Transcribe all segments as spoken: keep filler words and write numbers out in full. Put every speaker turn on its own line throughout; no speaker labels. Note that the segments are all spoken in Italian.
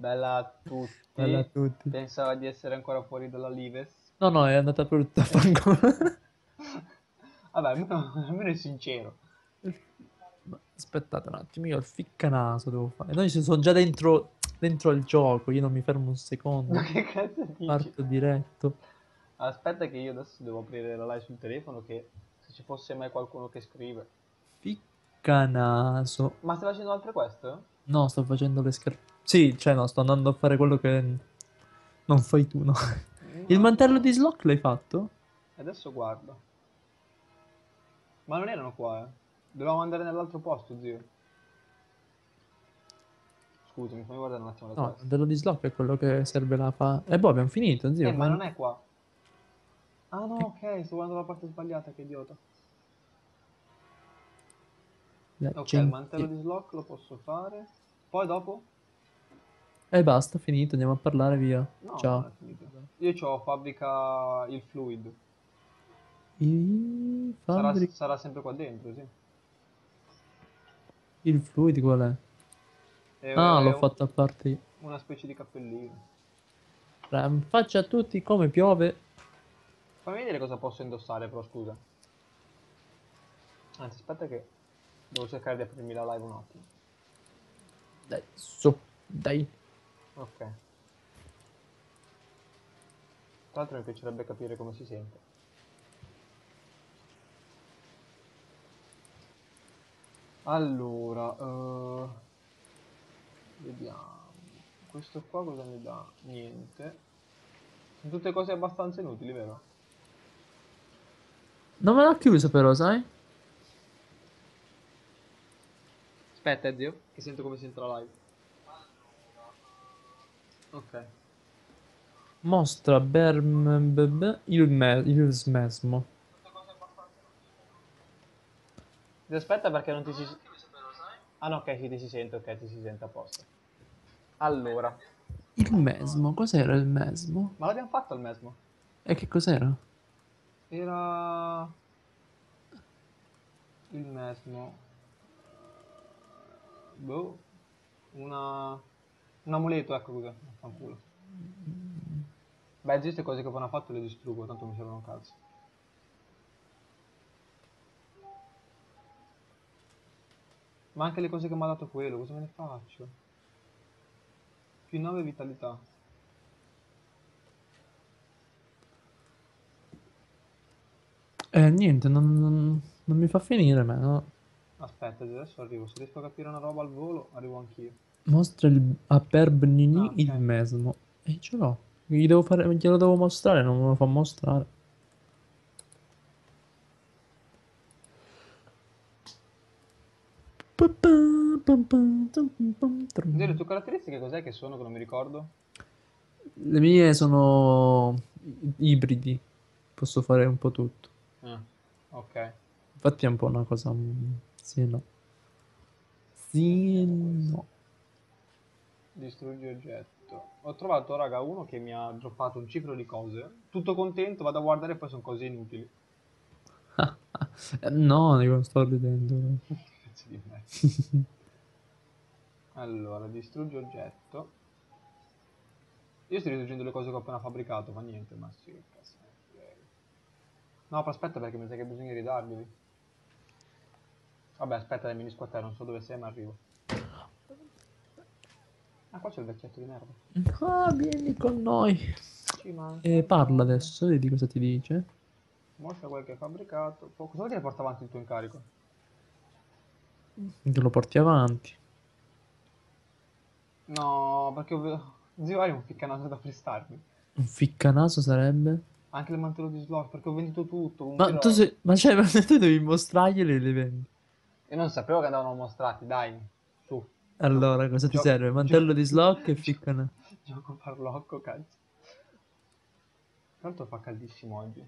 Bella a
Bella a
tutti.
tutti.
Pensava di essere ancora fuori dalla Lives.
No, no, è andata per tutta fanculo.
Vabbè, almeno, almeno è sincero.
Ma aspettate un attimo, io il ficcanaso devo fare. Noi ci sono già dentro, dentro il gioco, io non mi fermo un
Ma
secondo.
che cazzo dici?
Parto diretto.
Aspetta che io adesso devo aprire la live sul telefono che se ci fosse mai qualcuno che scrive.
Ficcanaso.
Ma stai facendo altre quest?
No, sto facendo le scarpe. Sì, cioè no, sto andando a fare quello che non fai tu, no? Il
No,
mantello di
no.
Slock l'hai fatto?
Adesso guardo. Ma non erano qua, eh. Dovevamo andare nell'altro posto, zio. Scusami, fammi guardare un attimo le
No, il
quest.
mantello di Slock è quello che serve la fa. E boh, abbiamo finito,
Eh,
zio.
ma
Fai...
non è qua. Ah no,
E...
ok, sto guardando la parte sbagliata, che idiota.
la
Ok, il mantello
gentil-
di Slock lo posso fare. Poi dopo?
E basta, finito, andiamo a parlare, via.
No, no, non
Ciao.
è finito. Io ho fabbrica il fluid.
I
Sarà,
fabbrica...
sarà sempre qua dentro, sì.
Il fluid qual è?
È,
Ah,
è
l'ho
un-
fatto a parte io.
una specie di cappellino.
Ra- Faccia a tutti come piove.
Fammi vedere cosa posso indossare, però scusa. Anzi, aspetta che devo cercare di aprirmi la live un attimo.
Dai, su, dai.
Ok. Tra l'altro mi piacerebbe capire come si sente. Allora, eh, vediamo. Questo qua cosa mi dà? Niente. Sono tutte cose abbastanza inutili, vero?
Non me l'ha chiuso però, sai?
Aspetta, eh, zio, che sento come si entra la live. Ok.
Mostra Berm... b- b- il, me- il smesmo.
Aspetta perché non ti si... Ah no, ok, sì, ti si sente, ok, ti si sente a posto. Allora,
Il mesmo? Cos'era il mesmo?
ma l'abbiamo fatto al mesmo.
E che cos'era?
Era il mesmo. Boh, una... un amuleto, ecco cos'è. Fanculo. Beh, queste cose che appena fatto le distruggo, tanto mi servono un cazzo. Ma anche le cose che mi ha dato quello, cosa me ne faccio? Più nove vitalità.
Eh, niente, non, non- non mi fa finire, me, no?
Aspetta, adesso arrivo. Se riesco a capire una roba al volo, arrivo anch'io.
Mostra il, a
Ah,
Perbnini
ok.
il mesmo. E ce l'ho. Gli devo fare, glielo devo mostrare, non me lo fa mostrare.
Delle tue caratteristiche cos'è che sono che non mi ricordo?
Le mie sono ibridi, posso fare un po' tutto.
Ah, ok.
Infatti è un po' una cosa... mm, sì e no. Sì e
Mettiamo questo.
no.
Distruggi oggetto. Ho trovato, raga, uno che mi ha droppato un ciclo di cose. Tutto contento, vado a guardare e poi sono cose inutili.
Eh, no, io non sto ridendo.
Pezzi di merda. Allora, distruggi oggetto. Io sto distruggendo le cose che ho appena fabbricato, fa niente, ma sì, che cazzo me ne frega. No, però aspetta perché mi sa che bisogna ridarglieli. Vabbè, aspetta, mi risquattare, non so dove sei, ma arrivo. Ah, qua c'è il vecchietto di merda.
Ah, vieni con noi.
Ci manca
E parla
poco.
adesso, vedi cosa ti dice.
Mostra quel che hai fabbricato. Po- cosa vuol dire porta avanti il tuo incarico?
Te lo porti avanti.
No, perché ho... Zio, hai un ficcanato da prestarmi.
Un ficcanaso sarebbe?
Anche il mantello di slot, perché ho venduto tutto. Un
Ma tu
vero...
sei... Ma cioè, ma tu devi mostrarglieli e li vendi.
Io non sapevo che andavano mostrati, dai. Su. Gioco,
Allora, cosa ti
gioco,
serve? Mantello
gioco,
di Slock e
gioco,
ficcana.
gioco farlocco, cazzo. Tra l'altro fa caldissimo oggi.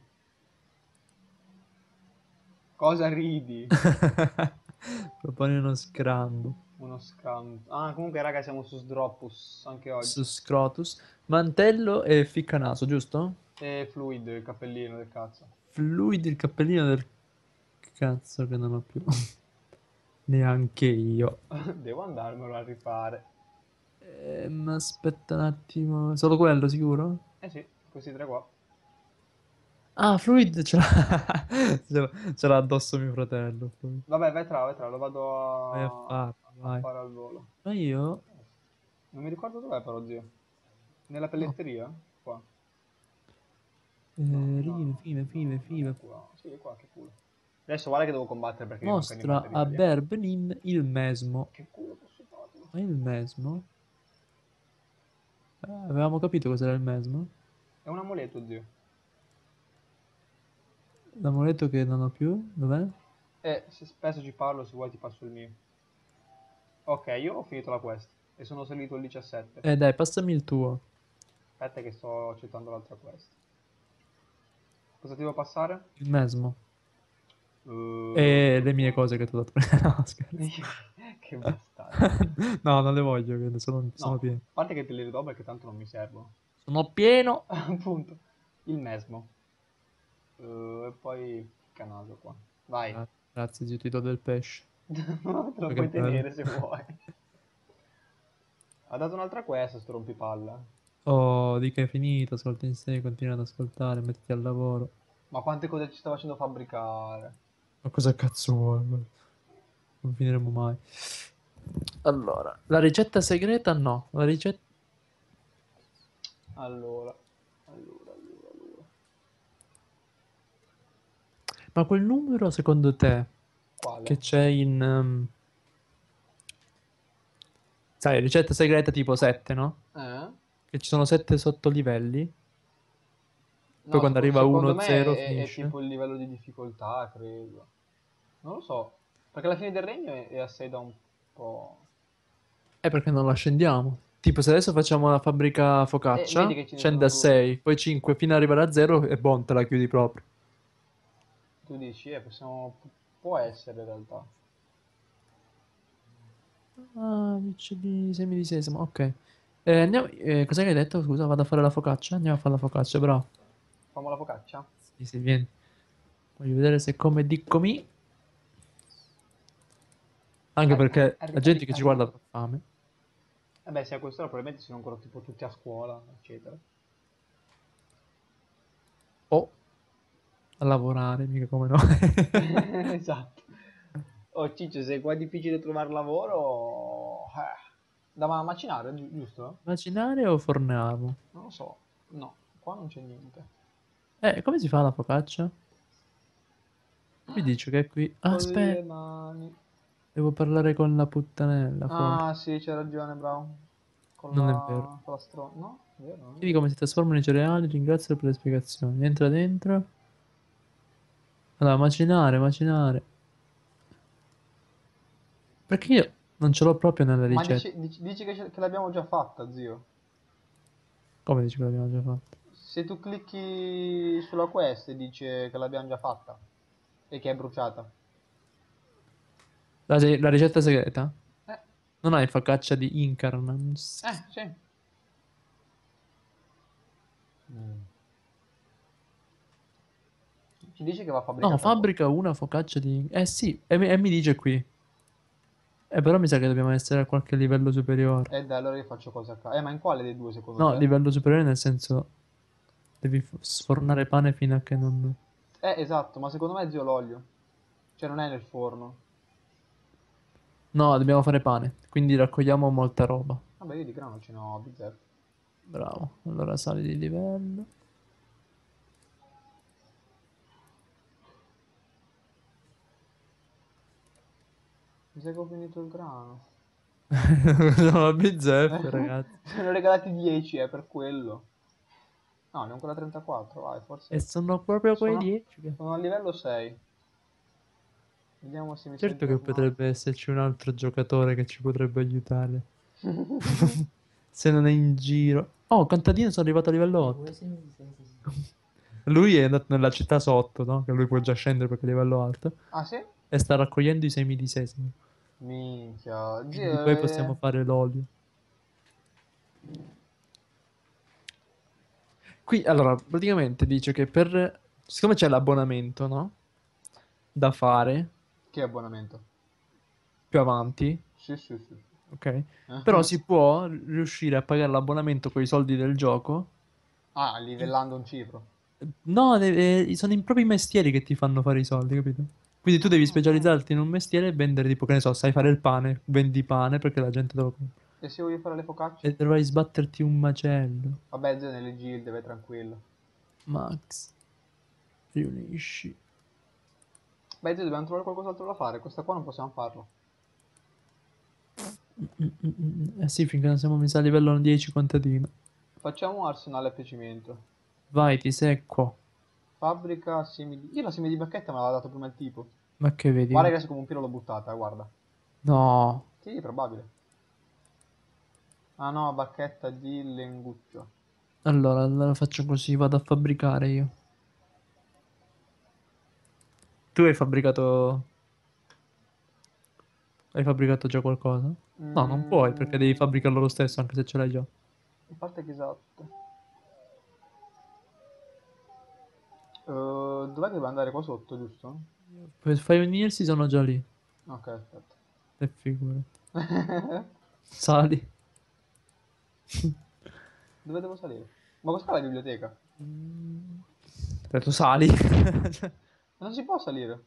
Cosa ridi?
Proponi uno scrambo.
Uno scam. Ah, comunque, raga, siamo su Sdroppus anche
Su
oggi.
Scrotus. Mantello e ficcanaso, giusto?
E Fluid, il cappellino del cazzo.
Fluidi il cappellino del cazzo che non ho più. Neanche io.
Devo andarmelo a rifare.
Ehm, aspetta un attimo. Solo quello, sicuro?
Eh sì, questi tre qua.
Ah, Fluid ce l'ha. ce l'ha ce l'ha addosso mio fratello. Fluid.
Vabbè, vai tra, vai tra, lo vado
Vai a
a,
farlo,
a
vai.
fare al volo.
Ma io?
Non mi ricordo dov'è però, zio. Nella
No.
pelletteria? Qua. No,
Eh,
no,
rive, five,
no,
five,
non è
five.
qua. Sì, è qua, che culo. Adesso guarda che devo combattere perché mi mancano i
Mostra a
materiali. eh.
Berbenin il mesmo.
Che culo posso farlo?
Ma il mesmo? Eh, avevamo capito cos'era il mesmo?
È un amuleto, zio.
L'amuleto che non ho più? Dov'è?
Eh, se spesso ci parlo, se vuoi ti passo il mio. Ok, io ho finito la quest e sono salito al diciassette.
Eh dai, passami il tuo.
Aspetta che sto accettando l'altra quest. Cosa ti devo passare?
Il mesmo. E
Uh,
le mie cose che ti ho dato. No, scherzo.
che bastardo.
No, non le voglio, che sono,
No,
sono
a
pieno.
parte che te le ridò perché tanto non mi servono.
Sono pieno.
Appunto. Il mesmo. Uh, e poi canaso qua. Vai.
Gra- Grazie, zio, ti do del pesce.
No, te lo
Ma che
puoi
bello.
tenere se vuoi. Ha dato un'altra quest, sto rompipalla.
Oh, di che è finito, ascolta in sé, continua ad ascoltare, mettiti al lavoro.
Ma quante cose ci sta facendo fabbricare?
Ma cosa cazzo vuoi? Non finiremo mai. Allora, la ricetta segreta no. La ricetta...
Allora, allora, allora, allora.
Ma quel numero, secondo te, che
Quale?
c'è in... ehm, sai, ricetta segreta tipo sette, no?
Eh?
Che ci sono sette sottolivelli. Poi
No,
quando
seco-
arriva
secondo
uno,
me
zero
è, è
finisce.
tipo il livello di difficoltà, credo. Non lo so. Perché alla fine del regno è, è a sei da un po'.
È perché non la scendiamo. Tipo, se adesso facciamo la fabbrica
E vedi
focaccia,
che ce ne
scende
sono
a
due.
sei, poi cinque, fino ad arrivare a zero e boh, te la chiudi proprio.
Tu dici, eh, possiamo. Può essere in realtà.
Ah, dice di semi di sesamo, ok. Eh, andiamo, eh, cos'è che hai detto? Scusa, vado a fare la focaccia? Andiamo a fare la focaccia, bravo.
Facciamo la focaccia?
Sì, sì, vieni. Voglio vedere se come dico mi. Anche
Arri-
perché la
arri-
gente
arri-
che ci guarda
arrivo.
avrà fame.
Eh beh, se a quest'ora probabilmente sono ancora tipo tutti a scuola, eccetera.
O a lavorare, mica come no.
Esatto. Oh, Ciccio, se qua è difficile trovare lavoro. Eh, da ma- macinare, gi- giusto?
Macinare o forniamo?
Non lo so. No, qua non c'è niente.
Eh, come si fa la focaccia? Mi dice che è qui. Ah,
Con
aspetta,
le mani.
devo parlare con la puttanella, forse.
Ah, sì, c'hai ragione, bravo. Con
Non è vero.
la, con la stro... No, è vero, non è
Chiedi
vero.
come si trasformano i cereali, ringrazio per le spiegazioni. Entra dentro. Allora, macinare, macinare. Perché io non ce l'ho proprio nella
Ma
ricetta.
dici, dici- dici che, ce- che l'abbiamo già fatta, zio.
Come dici che l'abbiamo già fatto?
Se tu clicchi sulla quest dice che l'abbiamo già fatta e che è bruciata.
La, la ricetta segreta?
Eh,
Non hai focaccia di Incarnans?
eh, sì. Mm. Ci dice che va
No,
fabbricata qua.
fabbrica una focaccia di... Eh sì, e mi, e mi dice qui. Eh, però mi sa che dobbiamo essere a qualche livello superiore.
E dai, allora io faccio cosa a caso. Eh, ma in quale dei due secondo
No,
te?
livello superiore nel senso... Devi f- sfornare pane fino a che non...
Eh, esatto, ma secondo me è zio l'olio. Cioè non è nel forno.
No, dobbiamo fare pane. Quindi raccogliamo molta roba.
Vabbè, io di grano ce ne ho a bizzeffe.
Bravo. Allora sali di livello.
Mi sa che ho finito il grano.
Sono a bizzeffe, ragazzi.
Sono regalati dieci, eh, per quello. No, ne ho ancora trentaquattro, vai,
E
forse...
sono proprio quei
Sono,
dieci che...
sono a livello sei. Vediamo se mi si
Certo che
aggiorna.
potrebbe esserci un altro giocatore che ci potrebbe aiutare. Se non è in giro. Oh, contadino, sono arrivato a livello otto. Lui è andato nella città sotto, no? Che lui può già scendere perché è a livello alto.
Ah, sì?
E sta raccogliendo i semi di sesamo.
Minchia.
Quindi
Zio,
poi
eh,
possiamo fare l'olio. Qui, allora, praticamente dice che per... Siccome c'è l'abbonamento, no? Da fare
che abbonamento?
più avanti.
Sì, sì, sì.
ok? Però si può riuscire a pagare l'abbonamento con i soldi del gioco.
Ah, livellando un cifro.
No, deve- sono i propri mestieri che ti fanno fare i soldi, capito? Quindi tu devi
Ah, ok.
specializzarti in un mestiere e vendere, tipo, che ne so, sai fare il pane, vendi pane perché la gente te lo compra.
E se voglio fare le
E
focacce?
dovrai sbatterti un macello.
Vabbè, zio, nelle gilde, vai tranquillo.
Max, riunisci.
Beh, zio, dobbiamo trovare qualcos'altro da fare. Questa qua non possiamo farlo.
Mm, mm, mm, mm. Eh sì, finché non siamo messi a livello dieci contadino.
Facciamo arsenale a piacimento.
Vai, ti secco.
Fabbrica semi di... Io la semi di bacchetta me l'ha dato prima il tipo.
Ma che vedi?
Guarda che adesso come un piro l'ho buttata, eh, guarda.
No.
Sì, probabile. Ah no, bacchetta di lenguccio.
Allora, allora faccio così, vado a fabbricare io. Tu hai fabbricato... Hai fabbricato già qualcosa? No, non puoi, perché devi
Mm,
fabbricarlo lo stesso, anche se ce l'hai già.
a parte che esatto. Uh, dov'è che deve andare qua sotto, giusto?
Per fai unirsi sono già lì.
Ok, aspetta.
E figurati. Sali.
Dove devo salire? Ma questa è la biblioteca.
Ho detto sali.
Non si può salire.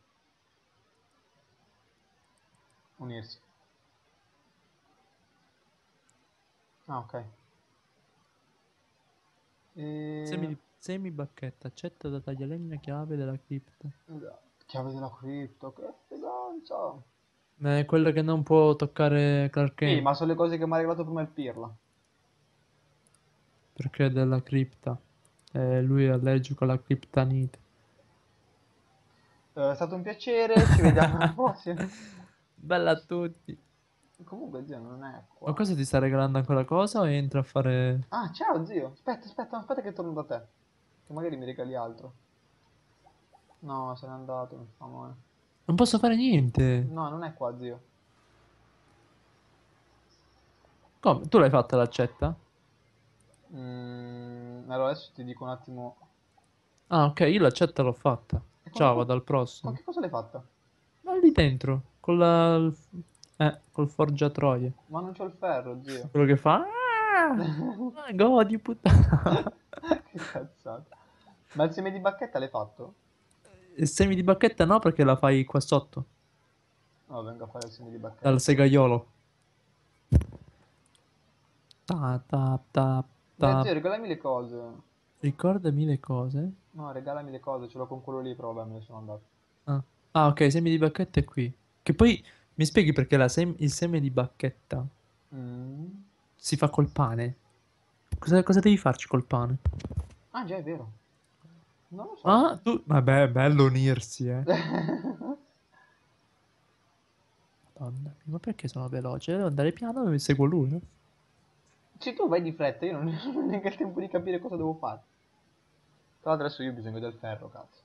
Unirsi. Ah, ok.
Semi,
E...
di- semi bacchetta, accetta da taglialegna chiave della cripta.
Chiave della cripto, che fidanza.
Ma è quello che non può toccare Clark
Sì,
Kent,
ma sono le cose che mi ha regalato prima il Pirla.
perché è della cripta. E lui è allergico alla criptanite.
Eh, è stato un piacere, ci vediamo alla prossima.
Bella a tutti.
Comunque, zio, non è
Ma
qua.
cosa ti sta regalando ancora cosa o entra a fare...
Ah, ciao, zio. Aspetta, aspetta, aspetta che torno da te. Che magari mi regali altro. No, se n'è andato, mi fa male.
Non posso fare niente.
No, non è qua, zio.
Come? Tu l'hai fatta l'accetta?
Mm, allora adesso ti dico un attimo.
Ah, ok, io l'accetta l'ho fatta.
E con,
Ciao,
con-
vado al
con
prossimo.
che cosa l'hai fatta?
Ma lì dentro, con la... Eh, col forgiatroie.
Ma non c'ho il ferro, zio.
Quello che fa... Ah, ah, godi, puttana.
Che cazzata. Ma il seme di bacchetta l'hai fatto?
E semi di bacchetta no, perché la fai qua sotto,
No, vengo a fare il seme di
dal
bacchetta.
segaiolo. Ta, ta, ta,
Beh,
ta.
zio, regalami le cose.
Ricordami le cose.
No, regalami le cose, ce l'ho con quello lì, però vabbè, me ne sono andato.
Ah, ah, ok, semi di bacchetta è qui. Che poi mi spieghi perché la sem- il seme di bacchetta
Mm.
si fa col pane? Cosa, cosa devi farci col pane?
Ah, già, è vero. Non lo so.
Ah, tu... Vabbè, è bello unirsi, eh. Madonna mia, ma perché sono veloce? Devo andare piano e mi seguo lui, no?
Se tu vai di fretta, io non non ho neanche il tempo di capire cosa devo fare. Tra l'altro adesso io ho bisogno del ferro, cazzo.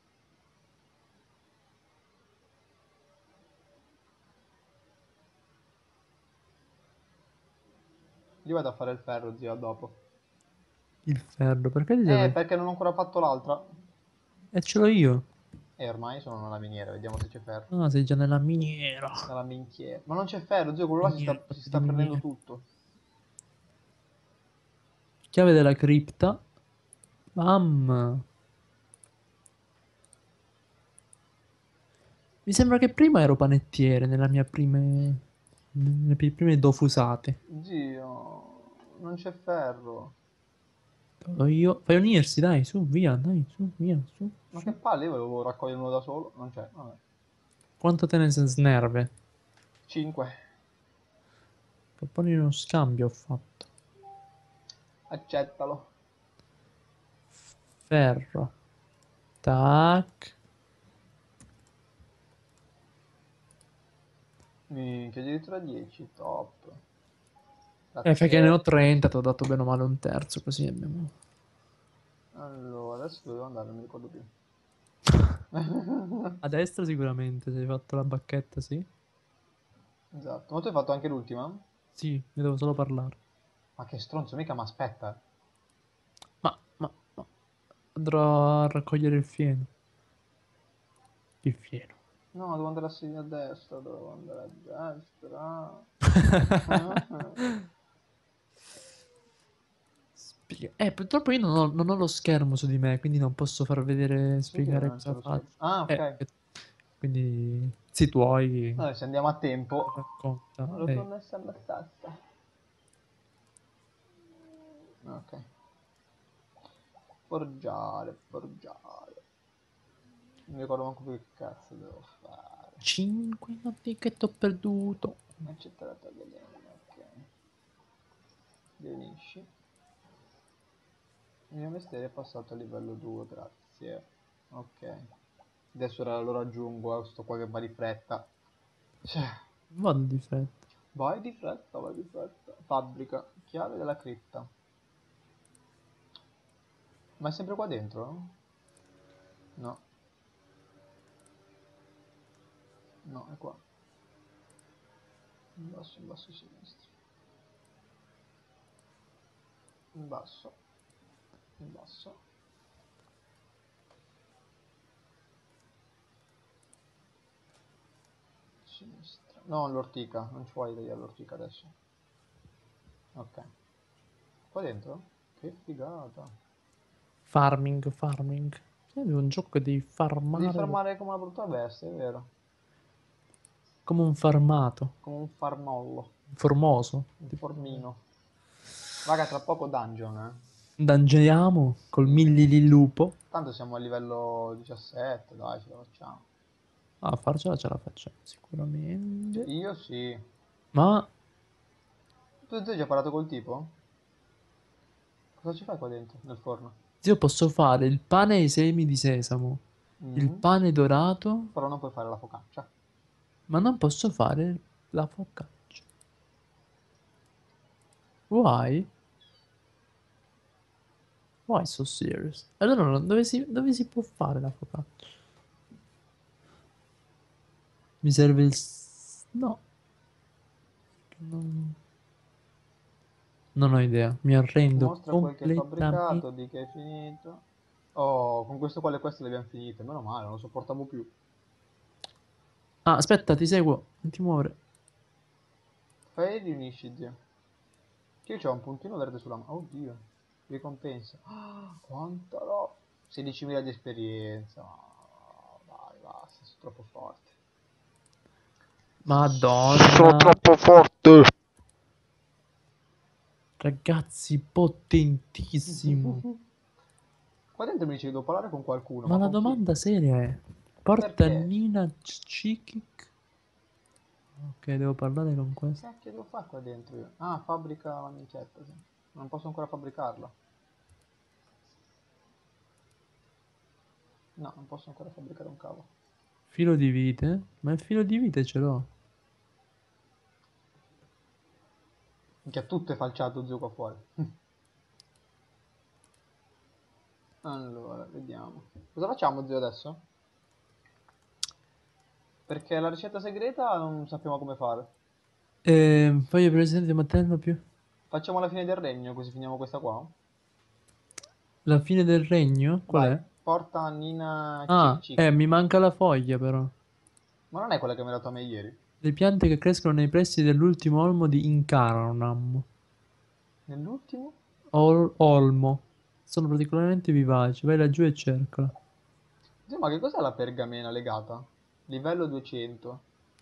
Io vado a fare il ferro, zio, a dopo.
Il ferro, perché ti
Eh,
serve?
perché non ho ancora fatto l'altra.
E ce l'ho io.
E ormai sono nella miniera, vediamo se c'è ferro.
Ah, sei già nella miniera.
Nella minchiera. Ma non c'è ferro, zio, quello là si
Miniera,
sta, si
fatto
sta
di
prendendo
miniera.
tutto.
Chiave della cripta. Bam. Mi sembra che prima ero panettiere nella mia prime... nelle mie prime dofusate.
Zio, non c'è ferro.
Vado io. Fai unirsi, dai, su, via, dai, su, via, su,
Ma che
su.
palle, io volevo raccoglierlo da solo. Non c'è, vabbè.
Quanto te ne snerve?
cinque.
Proponi uno scambio ho fatto.
Accettalo.
Ferro. Tac.
Minchia, addirittura dieci, top.
E fai che ne ho
Grazie.
trenta, ti ho dato bene o male un terzo, così abbiamo...
Allora, adesso dove devo andare? Non mi ricordo più.
A destra sicuramente, se hai fatto la bacchetta, sì.
Esatto. Ma tu hai fatto anche l'ultima?
Sì, ne devo solo parlare.
Ma che stronzo, mica mi aspetta.
Ma, ma, ma... Andrò a raccogliere il fieno. Il fieno.
No, devo andare a sinistra, a destra, devo andare a destra.
Spiega- Eh, purtroppo io non ho, non ho lo schermo su di me, quindi non posso far vedere,
Sì, che
spiegare
non c'è
cosa
lo schermo.
faccio.
Ah,
Eh,
ok.
eh, quindi, sì, tuoi,
Allora, se andiamo a tempo.
racconta.
Non l'ho più
Eh.
messa alla stessa. Ok. Forgiare, forgiare. Non mi ricordo manco più che cazzo devo fare.
Cinque notti che t'ho perduto.
Accettare la tagliolina, ok. Finisci. Il mio mestiere è passato a livello due, grazie. Ok. Adesso ora lo raggiungo, eh, sto qua che va di fretta. Cioè,
Vado di fretta.
vai di fretta, vai di fretta. Fabbrica, chiave della cripta. Ma è sempre qua dentro, no? No. No, è qua. In basso, in basso a sinistra. In basso. In basso. Sinistra. No, l'ortica. Non ci vuoi tagliare l'ortica adesso. Ok. Qua dentro? Che figata.
Farming, farming. È un gioco che devi
Devi
farmare
farmare come una brutta bestia, è vero.
come un farmato.
Come un farmollo.
Formoso.
Un
Tipo,
formino. Raga, tra poco dungeon, eh.
Dangeriamo col
Sì.
millililupo.
Tanto siamo a livello diciassette, dai, ce la facciamo.
Ah, farcela ce la facciamo
Cioè,
sicuramente.
io sì.
Ma
Tu, tu hai già parlato col tipo? Cosa ci fai qua dentro, nel forno?
io posso fare il pane ai semi di sesamo, il
Mm.
pane dorato,
Però non puoi fare la focaccia.
ma non posso fare la focaccia. Why? Why so serious? Allora non- dove si, dove si può fare la focaccia? Mi serve il... s- No. Non, non ho idea. Mi arrendo
Mostra quel che hai
completamente.
fabbricato, di che hai finito. Oh, con questo qua le queste le abbiamo finite. Meno male, non lo sopportavo più.
Ah, aspetta, ti seguo. Non ti muovere.
Fai e riunisci, zio. Che io c'ho un puntino verde sulla mano. Oddio. Ricompensa. Ah, quanta roba. sedicimila di esperienza. Oh, dai, basta, sono troppo forte. Sono
Madonna.
troppo forte.
Ragazzi, potentissimo.
Qua dentro mi dice che devo parlare con qualcuno,
Ma
ma
la
con chi?
domanda seria è: porta
Perché?
Nina Cikic? Ok, devo parlare con
Che
questo.
cacchio devo fare qua dentro io? Ah, fabbrica la mincetta, sì. Non posso ancora fabbricarla. No, non posso ancora fabbricare un cavo.
Filo di vite? Ma il filo di vite ce l'ho.
Minchia, tutto è falciato giù qua fuori. Allora, vediamo. Cosa facciamo, zio, adesso? Perché la ricetta segreta non sappiamo come fare.
Eh, voglio presidente materno più.
Facciamo la fine del regno, così finiamo questa qua.
La fine del regno? Qual
Vai,
è?
porta Nina Cic
Ah,
Cic.
eh, mi manca la foglia però.
Ma non è quella che mi ha dato a me ieri?
Le piante che crescono nei pressi dell'ultimo olmo di Incarnam.
Nell'ultimo?
Ol- olmo. Sono particolarmente vivaci. Vai laggiù e cercala.
Zio, ma che cos'è la pergamena legata? Livello duecento.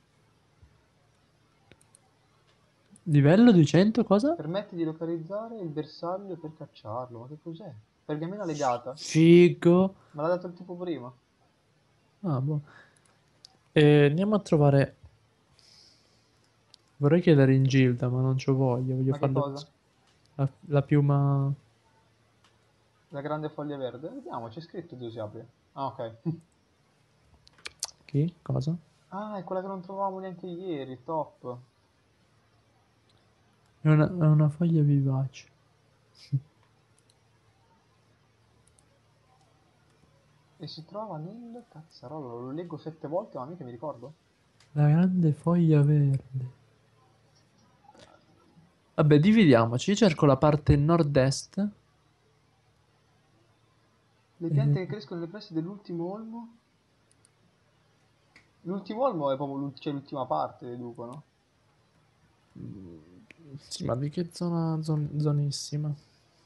Livello duecento cosa?
Permette di localizzare il bersaglio per cacciarlo. Ma che cos'è? Pergamena legata?
Figo.
Me l'ha dato il tipo prima.
Ah, boh. Eh, andiamo a trovare. Vorrei chiedere in Gilda, ma non c'ho voglia. Voglio
Ma che
farlo.
cosa?
La, la piuma.
La grande foglia verde? Vediamo, c'è scritto dove si apre. Ah, ok.
Chi? Cosa?
Ah, è quella che non trovavamo neanche ieri, top.
È una, è una foglia vivace.
E si trova nel... Cazzarola, lo leggo sette volte, ma mica mi ricordo.
La grande foglia verde. Vabbè, dividiamoci. Io cerco la parte nord-est.
Le
Eh,
piante che crescono nei pressi dell'ultimo olmo? L'ultimo olmo è proprio l'ult- cioè, l'ultima parte, deducono.
Mm, sì, ma di che zona, zon- zonissima?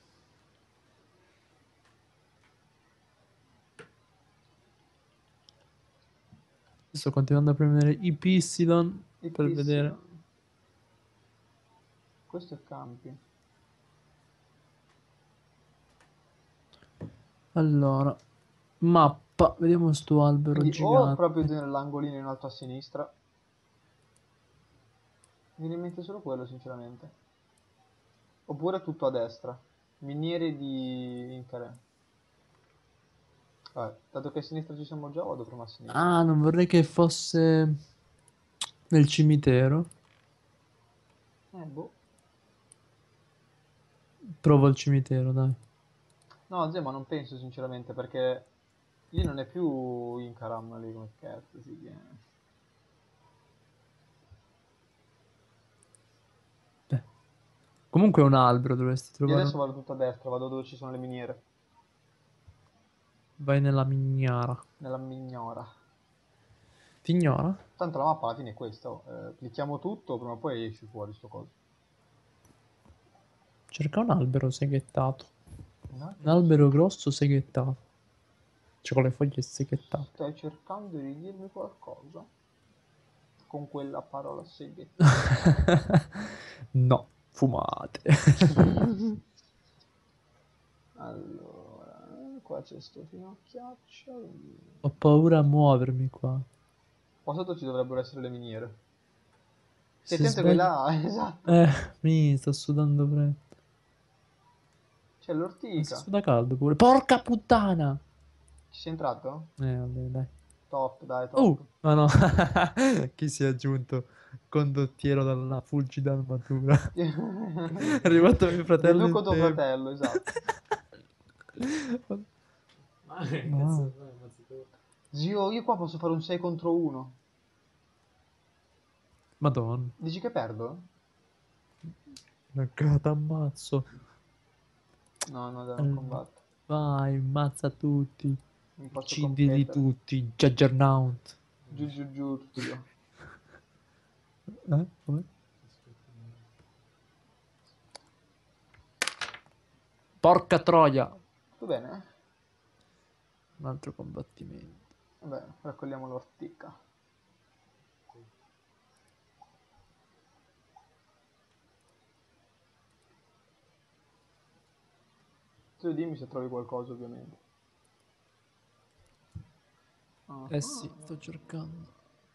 Sto continuando a premere i Pissilon
E
per vedere.
Pissilon. Questo è campi.
Allora, mappa, vediamo sto albero
Quindi o proprio
gigante.
nell'angolino in alto a sinistra. Mi viene in mente solo quello, sinceramente. Oppure tutto a destra. Miniere di Incare. Vabbè, dato che a sinistra ci siamo già, vado prima a sinistra.
Ah, non vorrei che fosse nel cimitero.
Eh, boh.
Provo il cimitero, dai.
No, zio, ma non penso sinceramente, perché lì non è più Incaram, lì come cazzo si chiama.
Beh, comunque è un albero, dovresti
Io
trovare un...
adesso vado tutto a destra, vado dove ci sono le miniere.
Vai nella miniera.
Nella mignora.
Ti ignora?
Tanto la mappa alla fine è questa. Oh. Eh, clicchiamo tutto, prima o poi esci fuori sto coso.
Cerca un albero seghettato.
Un
Un
albero
albero
sì.
grosso seghettato. Cioè con le foglie seghettate.
Stai cercando di dirmi qualcosa? Con quella parola seghettata.
No, fumate.
Allora, qua c'è sto finocchiaccio.
Ho paura a muovermi qua.
Qua sotto ci dovrebbero essere le miniere. Stai
Se
attento che
sbaglio...
là, esatto.
Eh, mi sto sudando freddo.
C'è
Ma si
l'ortica.
suda caldo pure. Porca puttana!
Ci sei entrato?
Eh, vabbè, dai.
Top, dai,
Uh,
top.
ma no. Chi si è aggiunto? Condottiero dalla fulgida armatura. È arrivato mio fratello
Deduco
in
tuo
tempo.
fratello, esatto.
Ma che
Ma...
cazzo fai, ammazzato?
Zio, io qua posso fare un sei contro uno.
Madonna.
Dici che perdo?
Cagata, ammazzo.
No, no, dai, non
Allora,
combatto.
vai, ammazza tutti.
Non posso
Uccidili
competere.
tutti. Juggernaut.
Giù, giù, giù, zio.
Eh? Come? Porca troia.
Tutto bene?
Un altro combattimento.
Vabbè, raccogliamo l'ortica. Tu dimmi se trovi qualcosa, ovviamente. Ah,
Eh sì,
ah.
sto cercando.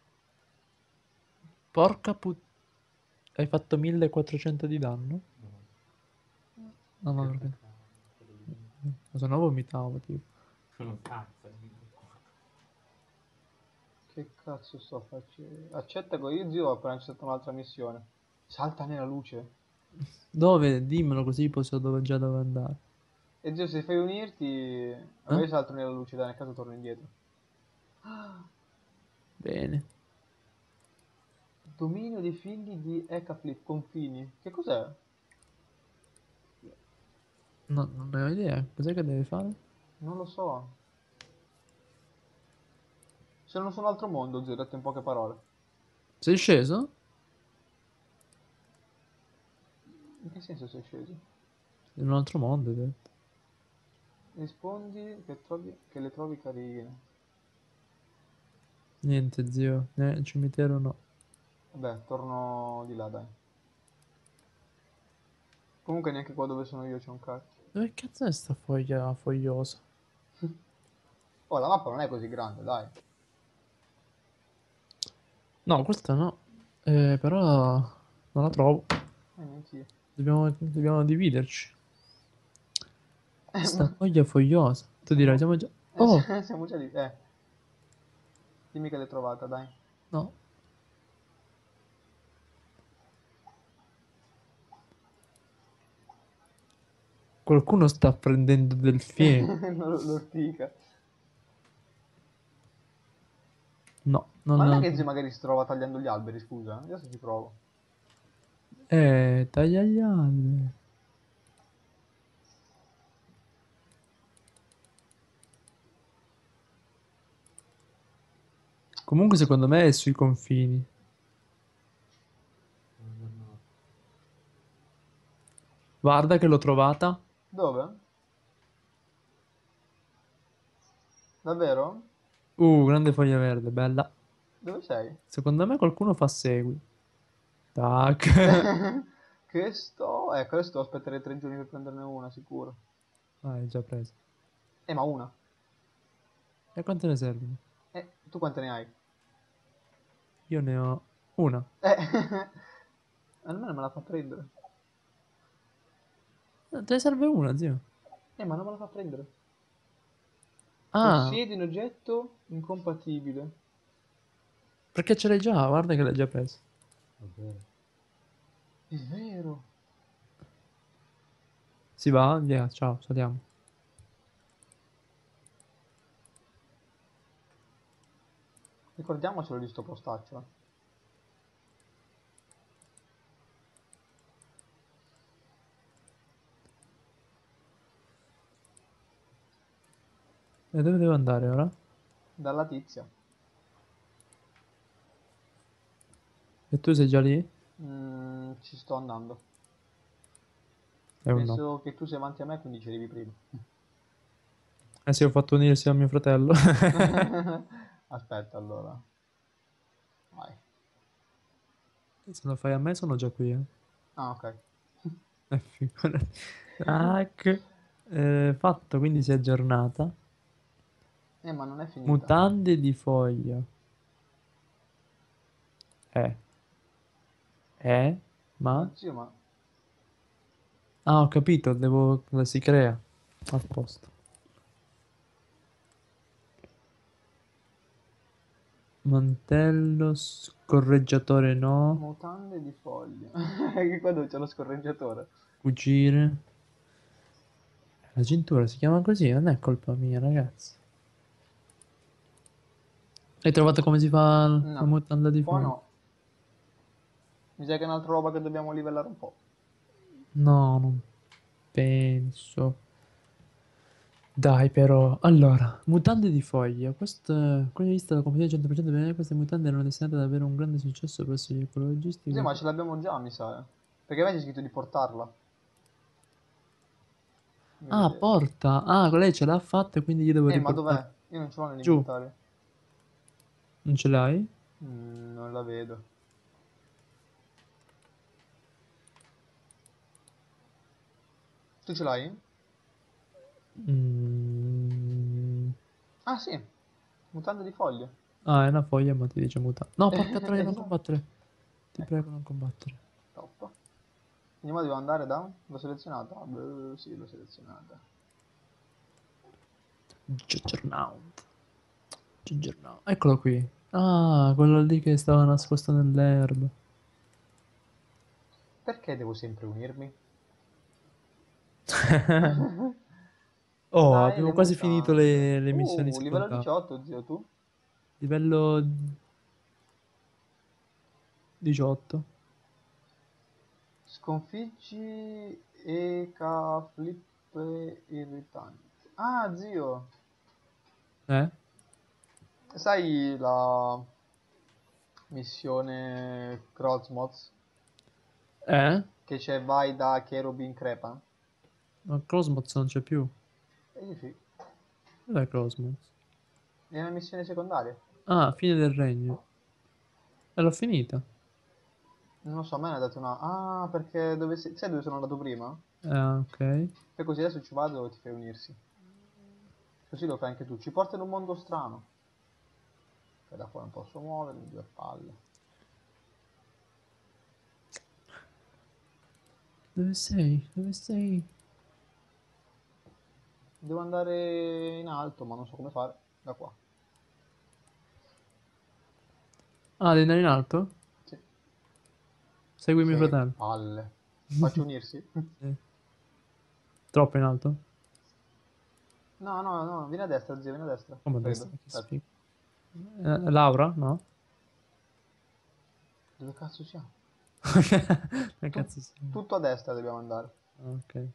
Porca put... Hai fatto millequattrocento di danno? No, no,
Che
perché...
peccato, quello lì.
Ma se no vomitavo, tipo.
Sono cazzo.
Che cazzo sto facendo? Accetta che io, zio, ho appena accettato un'altra missione. Salta nella luce.
Dove? Dimmelo così posso dove già dove andare.
E zio, se fai unirti... Vabbè,
Eh?
io salto nella luce, dai, nel caso torno indietro.
Bene.
Dominio dei figli di Ecaflip, confini. Che cos'è?
No, non ne ho idea. Cos'è che deve fare?
Non lo so. Se non sono altro mondo, zio, detto in poche parole.
Sei sceso?
In che senso sei sceso?
In un altro mondo, hai detto.
Rispondi che, trovi, che le trovi carine.
Niente, zio. Eh, cimitero no.
Vabbè, torno di là, dai. Comunque neanche qua dove sono io c'è un cacchio.
Dove cazzo è sta foglia fogliosa?
Oh, la mappa non è così grande, dai.
No, questa no. Eh, però non la trovo.
Eh, neanch'io.
Dobbiamo, dobbiamo dividerci.
Eh,
Sta
ma...
foglia fogliosa. Tu dirai,
Siamo...
siamo già...
eh,
Oh,
siamo già lì. Eh, dimmi che l'hai trovata, dai.
no. Qualcuno sta prendendo del fieno.
L'ortica.
No,
Ma non è
non...
che zio magari si trova tagliando gli alberi, scusa? Adesso ci provo.
Eh, taglia gli alberi. Comunque secondo me è sui confini. Guarda che l'ho trovata.
Dove? Davvero?
Uh, grande foglia verde, bella.
Dove sei?
Secondo me qualcuno fa segui. Tac.
Che sto... Ecco, adesso devo aspettare tre giorni per prenderne una, sicuro.
Ah, hai già preso.
Eh, ma una.
E quante ne servono?
Eh, tu quante ne hai?
Io ne ho una.
Eh, almeno me la fa prendere.
Eh, Te ne serve una, zio.
Eh, ma non me la fa prendere.
Ah,
Possiedi un oggetto incompatibile.
perché ce l'hai già? Guarda che l'hai già preso.
È vero.
Si va? Via, ciao, saliamo.
Ricordiamocelo di sto postaccio. eh.
E dove devo andare ora?
Dalla tizia.
E tu sei già lì?
Mm, ci sto andando.
È un no.
Penso che tu sei avanti a me, quindi ci arrivi prima.
Eh sì, ho fatto unirsi a mio fratello.
Aspetta, allora. Vai.
Se lo fai a me sono già qui, eh.
Ah, ok.
Eh, figurati. Tac. Eh, fatto, quindi si è aggiornata.
Eh, ma non è finita.
Mutande di foglia. Eh. Eh?
Ma
Ma?
zio, ma...
Ah, ho capito, devo... la si crea. A posto. Mantello, scorreggiatore no.
Mutande di foglie. Che qua dove c'è lo scorreggiatore.
Fuggire. La cintura si chiama così, non è colpa mia, ragazzi. Hai trovato come si fa la
No.
mutanda di
Qua
foglia?
no. Mi sa che è un'altra roba che dobbiamo livellare un po'.
No, non penso. Dai, però. Allora, mutande di foglia. Questo, come vista la compagnia cento per cento bene, queste mutande erano destinate ad avere un grande successo presso gli ecologisti.
Sì,
che-
ma ce l'abbiamo già, mi sa. eh. Perché a me c'è scritto di portarla. Fammi
Ah,
vedere.
porta. Ah, lei ce l'ha fatta, quindi io devo
Eh, ma
riportarla.
dov'è? Io non ce l'ho
Giù,
nell'inventario.
non ce l'hai?
Mm, non la vedo. Tu ce l'hai?
Mm.
Ah, sì. Mutande di foglie.
Ah, è una foglia, ma ti dice mutanda. No, porca troia, non
Esatto.
combattere. Ti
Ecco,
prego, non combattere.
top. Quindi ora devo andare da... L'ho selezionata? Beh, sì, l'ho selezionata.
Juggernaut. Juggernaut. Eccolo qui. Ah, quello lì che stava nascosto nell'erba.
Perché devo sempre unirmi?
Oh,
Dai,
abbiamo
le
quasi finito
mutande.
le, le missioni
Uh, livello
secondarie.
diciotto, zio, tu?
Livello diciotto.
Sconfiggi e flip irritanti. Ah, zio,
Eh?
sai la missione Krozmoz?
Eh?
Che c'è vai da Cherubin Crepa?
Ma Cosmos non c'è più.
Eh sì,
Dov'è Cosmos?
è una missione secondaria.
Ah, fine del regno. E l'ho finita.
Non lo so, a me ne ha dato una... Ah, perché dove sei... Sai dove sono andato prima?
Ah, ok.
E così adesso ci vado e ti fai unirsi. Così lo fai anche tu. Ci porta in un mondo strano. Che da qua non posso muovermi, due palle.
Dove sei? Dove sei?
Devo andare in alto, ma non so come fare. Da qua.
Ah, devi andare in alto?
Sì.
Segui mio
Che
fratello.
palle. Faccio unirsi?
Sì. Troppo in alto?
No, no, no, vieni a destra, zio, vieni a destra.
Come a
Credo.
destra? Che
Aspetta.
sfiga. Eh, Laura? No?
Dove cazzo siamo?
Che
Tu-
cazzo sei?
tutto a destra dobbiamo andare.
Ah, ok.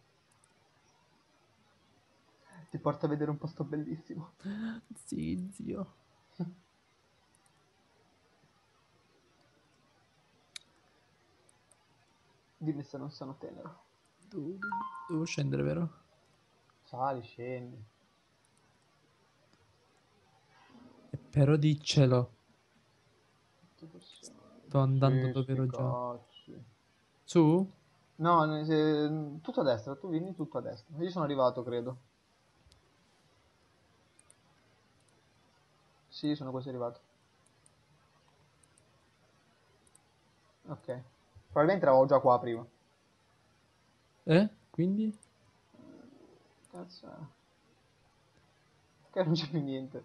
Ti porto a vedere un posto bellissimo.
Sì, zio.
Dimmi se non sono tenero.
Devo, devo scendere, vero?
Sali, scendi.
E però diccelo. Sto andando
Sì,
dove
sti
ero già.
cazzi.
Su?
No, ne- se- tutto a destra, tu vieni tutto a destra. Io sono arrivato, credo. Sì, sono quasi arrivato. Ok. Probabilmente eravamo già qua prima.
Eh? Quindi?
Cazzo è? Che non c'è più niente.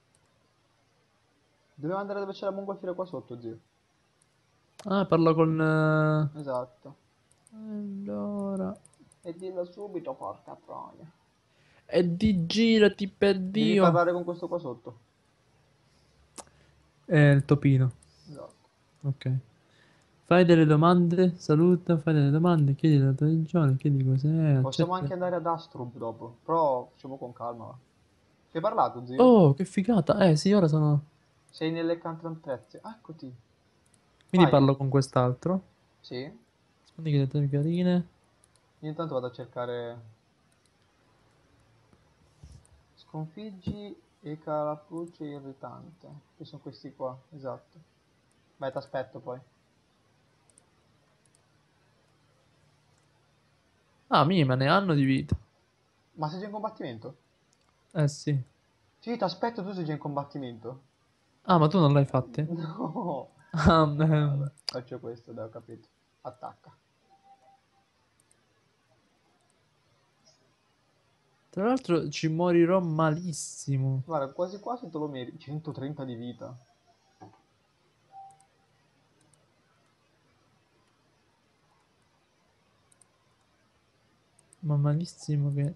Dobbiamo andare dove c'è la mongolfiera qua sotto, zio.
Ah, parlo con... eh,
Esatto.
Allora...
E dillo subito, porca troia.
E di girati per
Devi
Dio.
parlare con questo qua sotto.
È il topino.
Esatto.
Ok. Fai delle domande, saluta, fai delle domande, chiedi la tua religione, chiedi cos'è,
Possiamo
accetta.
anche andare ad Astrup dopo. Però facciamo con calma, va. Ci hai parlato, zio?
Oh, che figata. Eh sì, ora sono...
Sei nelle cantrantezze. Eccoti.
Quindi
Vai.
parlo con quest'altro.
Sì.
Rispondi che le tue carine.
Io intanto vado a cercare. Sconfiggi e carapuccio irritante. Che sono questi qua. Esatto. Vai, ti aspetto poi.
Ah, mi ma ne hanno di vita.
Ma sei già in combattimento?
Eh sì.
Sì, ti aspetto, tu sei già in combattimento.
Ah, ma tu non l'hai fatte?
No.
Ah,
Vabbè,
ehm,
faccio questo, dai, ho capito. Attacca.
tra l'altro ci morirò malissimo.
Guarda, quasi quasi te lo meriti. centotrenta di vita.
Ma malissimo che...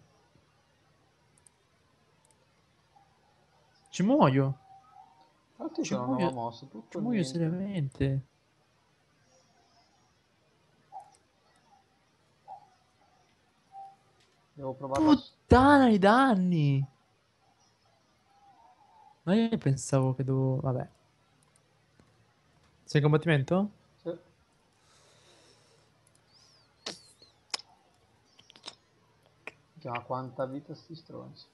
Ci muoio.
Tra l'altro io
Ci
c'ho una nuova
muoio.
mossa, tutto
Ci
o
muoio
niente.
seriamente.
Devo provarla. s-
Puttana i danni. Ma io pensavo che dovevo... Vabbè. Sei in combattimento?
Sì. Ma quanta vita sti stronzi.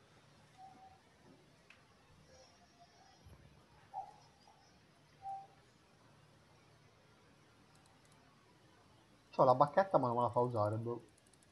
C'ho la bacchetta ma non me la fa usare, boh.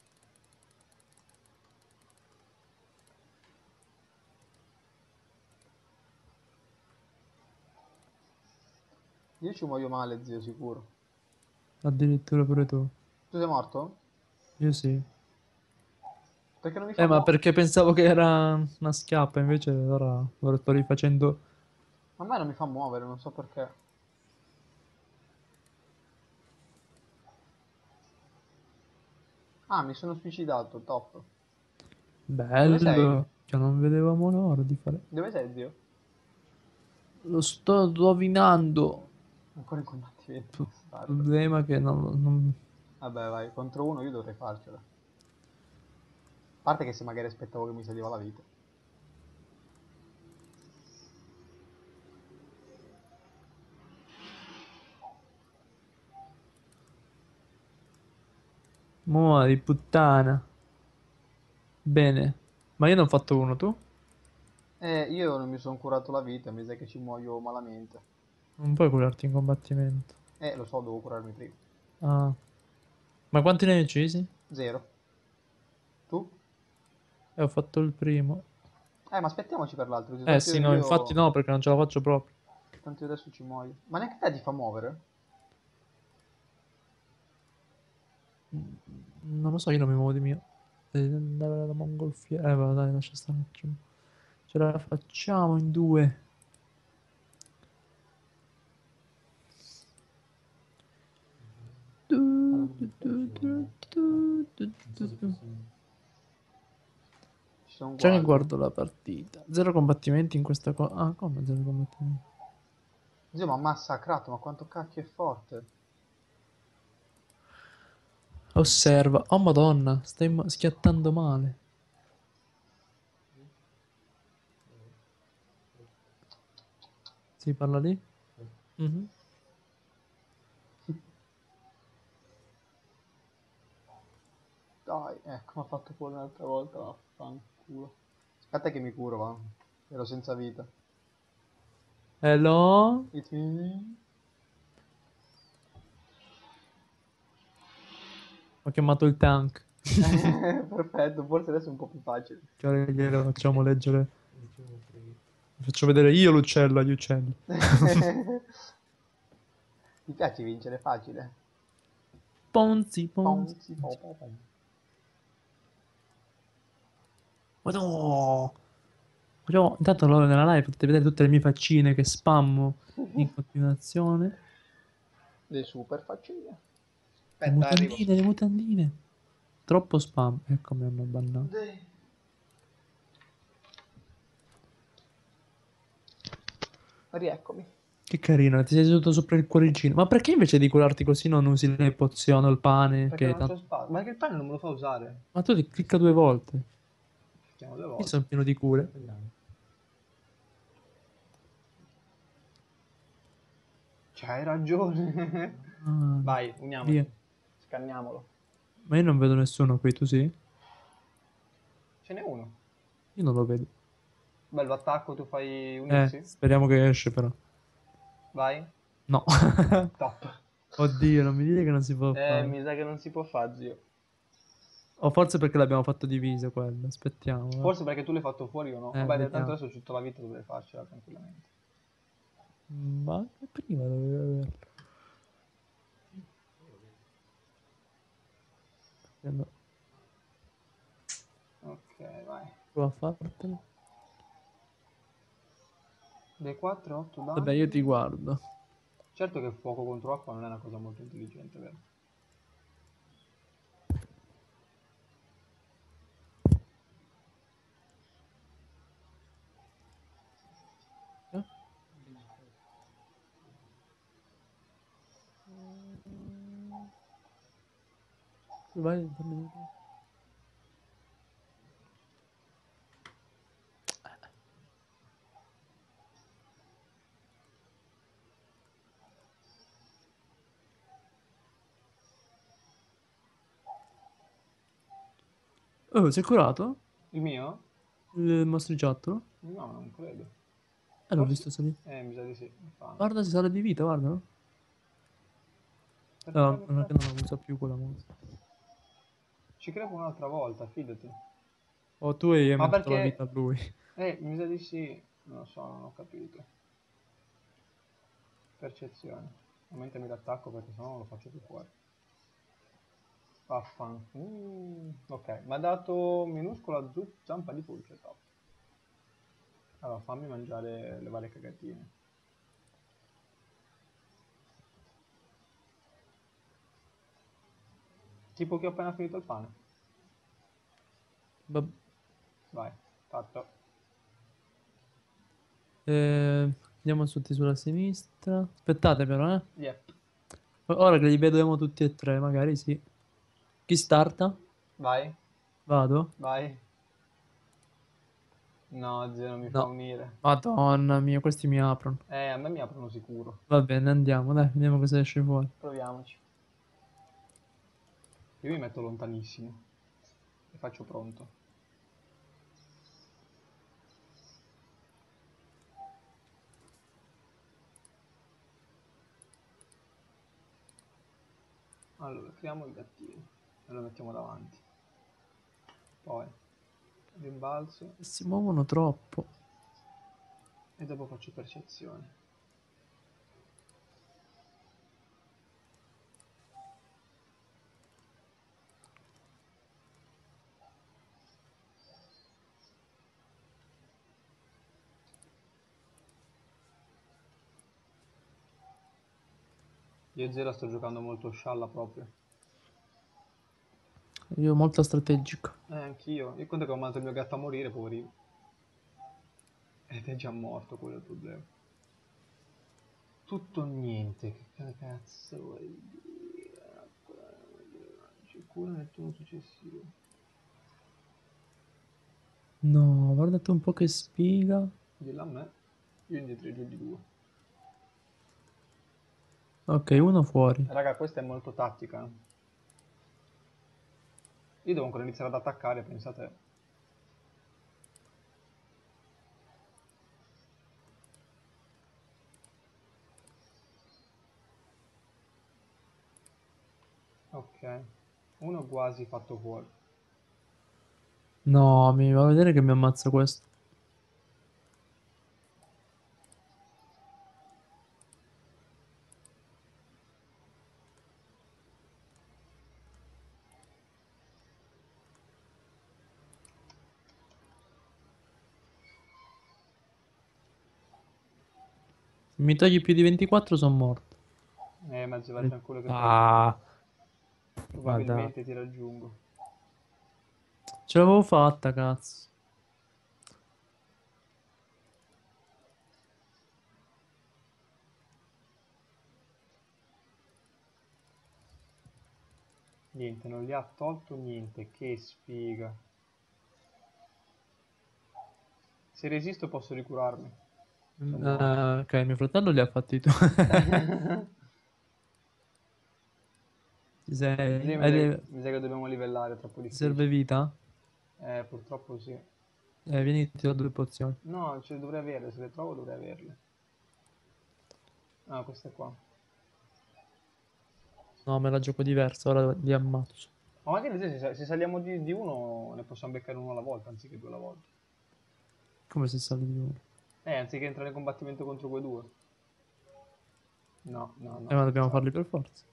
Io ci muoio male, zio, sicuro.
Addirittura pure tu.
Tu sei morto?
Io sì.
Perché non mi fa
Eh, ma
muovere?
perché pensavo che era una schiappa, invece ora lo sto rifacendo.
A me non mi fa muovere, non so perché. Ah, mi sono suicidato, top. Dove sei?
Bello. Cioè, non vedevamo l'ora di fare.
Dove sei, zio?
Lo sto rovinando.
Ancora in combattimento,
Il
bastardo.
problema è che non, non-
Vabbè, vai, contro uno io dovrei farcela. A parte che se magari aspettavo che mi saliva la vita.
Muori, puttana. Bene. Ma io ne ho fatto uno, tu?
Eh, io non mi sono curato la vita, mi sa che ci muoio malamente.
Non puoi curarti in combattimento.
Eh, lo so, devo curarmi prima.
Ah. Ma quanti ne hai uccisi?
Zero. Tu?
Eh, ho fatto il primo.
Eh, ma aspettiamoci per l'altro, zio,
Eh
tanto
sì, no, infatti
io...
no, perché non ce la faccio proprio.
Tanto io adesso ci muoio. Ma neanche te ti fa muovere?
Non lo so, io non mi muovo di mio. Devi andare alla mongolfiera. Eh, va, dai, lascia stare un attimo. Ce la facciamo in due.
Allora,
Du-
non
du-
mi
du-
piace,
du-
non
du- du-
so
du-
se
du.
possiamo.
Ci sono
Già che
quasi.
guardo la partita. Zero combattimenti in questa cosa. Ah, come zero combattimenti?
Zio, ma ha massacrato, ma quanto cacchio è forte.
Osserva. Oh, Madonna, stai ma- schiattando male. Si parla lì? Mhm.
Dai, ecco, mi ha fatto fuori un'altra volta, vaffanculo. Aspetta che mi curo, va. Ero senza vita.
Hello?
It's me.
Ho chiamato il tank.
Perfetto, forse adesso è un po' più facile.
Che ora glielo facciamo leggere.
Diciamo tre.
Faccio vedere io l'uccello agli uccelli.
Ti piace vincere facile?
Ponzi, ponzi.
Ponzi, po, po, pom.
Ma no! Facciamo- Intanto allora nella live potete vedere tutte le mie faccine che spammo in continuazione.
Le super faccine.
Le
Aspetta, arrivo.
mutandine, le mutandine. Troppo spam. Ecco, mi hanno bannato.
Rieccomi.
Che carino, ti sei seduto sopra il cuoricino. Ma perché invece di curarti così non usi le pozioni o il pane?
Perché
Che
non
tanto-
c'ho spazio. Ma che il pane non me lo fa usare.
Ma tu ti clicca due volte.
Facciamo due
Io
volte.
sono pieno di cure.
C'hai ragione.
Ah,
Vai,
via.
uniamoci. Scanniamolo.
Ma io non vedo nessuno qui, tu sì?
Ce n'è uno.
Io non lo vedo.
Bello attacco, tu fai
Eh,
unirsi.
speriamo che esce però.
Vai.
No.
Top.
Oddio, non mi dire che non si può
Eh,
fare.
mi sa che non si può fare, zio.
O forse perché l'abbiamo fatto divise quello. Aspettiamo. va.
Forse perché tu l'hai fatto fuori o no.
Eh,
Vabbè, tanto
vediamo.
adesso c'ho tutta la vita, dovrei farcela tranquillamente.
Ma che prima dovevi averlo. Eh, no,
Ok, vai.
prova a fartelo.
D quattro, otto
Vabbè, io ti
danni.
guardo.
Certo che fuoco contro acqua non è una cosa molto intelligente, vero?
Eh? Vai, fammi vedere. Oh, si è curato?
Il mio?
Il mostriciattolo?
No, non credo.
Eh, l'ho
Forse...
visto salire.
Eh, mi sa di sì. Infame.
Guarda, si sale di vita, guarda.
Perché
No,
mi
non è
fa...
che non la usa più quella mossa.
Ci crepo un'altra volta, fidati.
O tu hai
Ma
aumentato la
perché...
vita a lui.
Eh, mi sa di sì. Non lo so, non ho capito. Percezione. Aumentami l'attacco perché sennò non lo faccio più fuori. Vaffan. Mm, ok, mi ha dato minuscola zu- zampa di pulce, top. Allora, fammi mangiare le varie cagatine. Tipo che ho appena finito il pane.
Vabbè.
Vai, fatto.
Eh, andiamo tutti sulla sinistra. Aspettate però, eh.
Yep.
Ora che li vediamo tutti e tre, magari sì. Chi starta?
Vai,
Vado?
vai. No, zio, non mi fa
No.
unire.
Madonna mia, questi mi aprono.
Eh, a me mi aprono sicuro.
Va bene, andiamo, dai, vediamo cosa esce fuori.
Proviamoci. Io mi metto lontanissimo. E faccio pronto. Allora, creiamo il gattino. E lo mettiamo davanti. Poi, rimbalzo.
Si muovono troppo.
E dopo faccio percezione. Io e Zero sto giocando molto scialla proprio.
Io molto strategico.
Eh, anch'io. Io conto che ho mandato il mio gatto a morire, poverino. Ed è già morto, quello è il problema. Tutto o niente, che cazzo vuoi dire? Ci cura nel turno successivo.
No, guardate un po' che spiga.
Dillo a me. Io indietreggio di due.
Ok, uno fuori.
Raga, questa è molto tattica. Io devo ancora iniziare ad attaccare, pensate. Ok. Uno quasi fatto fuori.
No, mi va a vedere che mi ammazza questo. Se mi togli più di ventiquattro sono morto.
Eh, mezzo vai tranquillo che poi
Ah, ma dai.
probabilmente ti raggiungo.
Ce l'avevo fatta, cazzo.
Niente, non gli ha tolto niente, che sfiga. Se resisto posso ricurarmi. Sono
Mm,
morto.
eh, ok, mio fratello li ha fatti tu. Ti sei...
Zio, mi
hai
sa,
le-
mi sa che dobbiamo livellare, è troppo
Ti serve
difficile.
vita?
Eh, purtroppo sì.
Eh, vieni, ti do due pozioni.
No, ce le dovrei averle, se le trovo dovrei averle. Ah, queste qua.
No, me la gioco diversa, ora li ammazzo.
Ma magari se, se- se saliamo di, di uno ne possiamo beccare uno alla volta, anziché due alla volta.
Come se sali di uno?
Eh, anziché entrare in combattimento contro quei due. No, no, no,
Eh, ma dobbiamo
scherzavo.
farli per forza.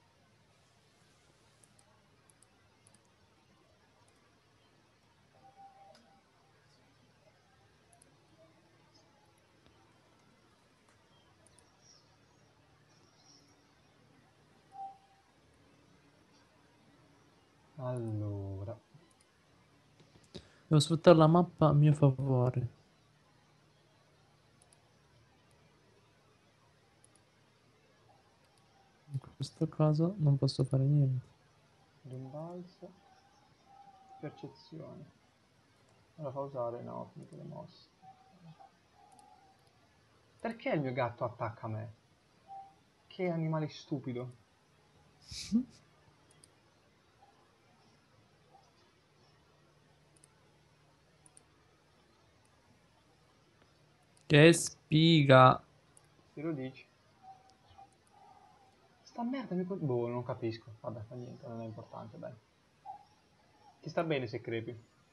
Allora.
Devo sfruttare la mappa a mio favore. In questo caso non posso fare niente.
Rimbalzo. Percezione. Ora fa usare, no, finito le mosse. Perché il mio gatto attacca me? Che animale stupido.
Che spiga.
Se lo dici. Sta merda mi... col- Boh, non capisco. Vabbè, fa niente, non è importante, dai. Ti sta bene se crepi.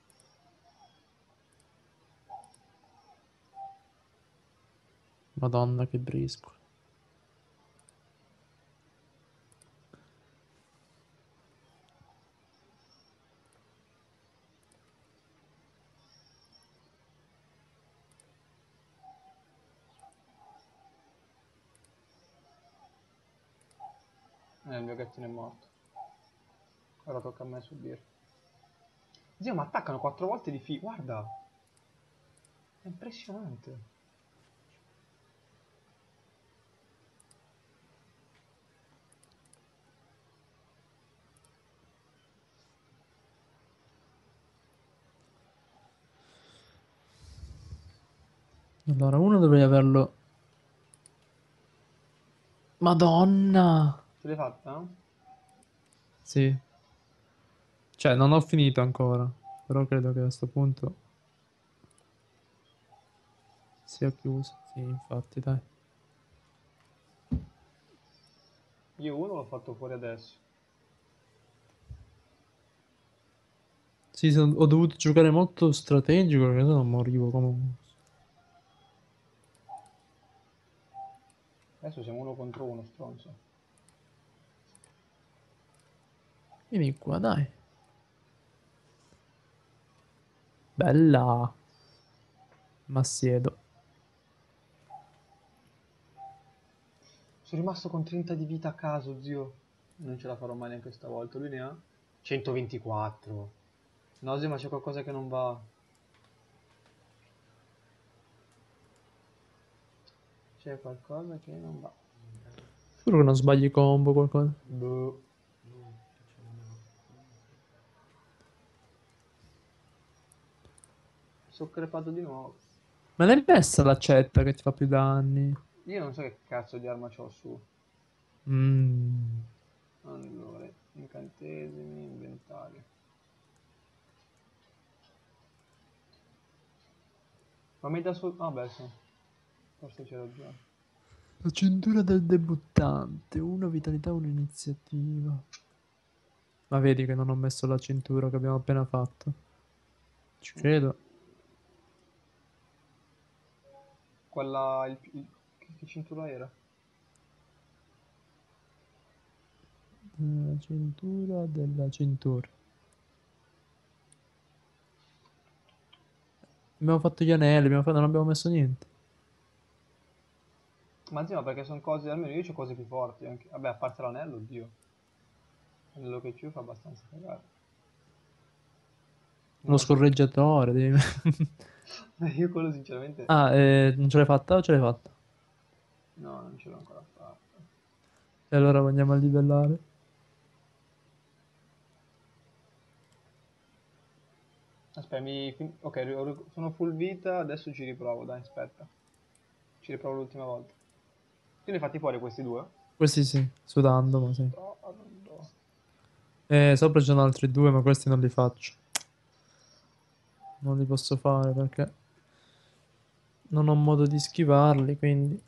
Madonna, che brisco.
Eh, il mio gattino è morto. Ora tocca a me subire. Zio, ma attaccano quattro volte di fila. Guarda. È impressionante.
Allora, uno dovrei averlo. Madonna.
Ce l'hai fatta?
Sì. Cioè, non ho finito ancora. Però credo che a questo punto sia chiuso. Sì, infatti, dai.
Io uno l'ho fatto fuori adesso.
Sì, son- ho dovuto giocare molto strategico perché sennò morivo comunque.
Adesso siamo uno contro uno, stronzo.
Vieni qua, dai. Bella. Ma siedo.
Sono rimasto con trenta di vita a caso, zio. Non ce la farò mai neanche stavolta. Lui ne ha centoventiquattro. No, zio, ma c'è qualcosa che non va. C'è qualcosa che non va.
Spero che non sbagli combo o qualcosa.
Boh. Sono crepato di nuovo.
Me l'hai messa l'accetta che ti fa più danni?
Io non so che cazzo di arma c'ho su.
Mmm.
Allora, incantesimi, inventario. Ma mi dà sul... Vabbè, sì. Forse c'è ragione.
La cintura del debuttante, una vitalità, un'iniziativa. Ma vedi che non ho messo la cintura che abbiamo appena fatto. Ci credo.
Quella... Il, il- che, che cintura era?
La cintura della cintura. Abbiamo fatto gli anelli, abbiamo fatto... non abbiamo messo niente.
Ma sì, ma perché sono cose... Almeno io ho cose più forti anche. Vabbè, a parte l'anello, oddio. L'anello che c'ho fa abbastanza cagare.
Lo
Non so.
scorreggiatore. Devi...
Io quello sinceramente...
ah, eh, non ce l'hai fatta o ce l'hai fatta?
No, non ce l'ho ancora fatta.
E allora andiamo a livellare.
Aspetta, mi... fin- ok, ri- ri- sono full vita, adesso ci riprovo, dai, aspetta. Ci riprovo l'ultima volta. Tu ne hai fatti fuori questi due?
Questi sì, sudando, ma sì.
No, non do.
Eh, sopra ci sono altri due, ma questi non li faccio. Non li posso fare perché non ho modo di schivarli, quindi...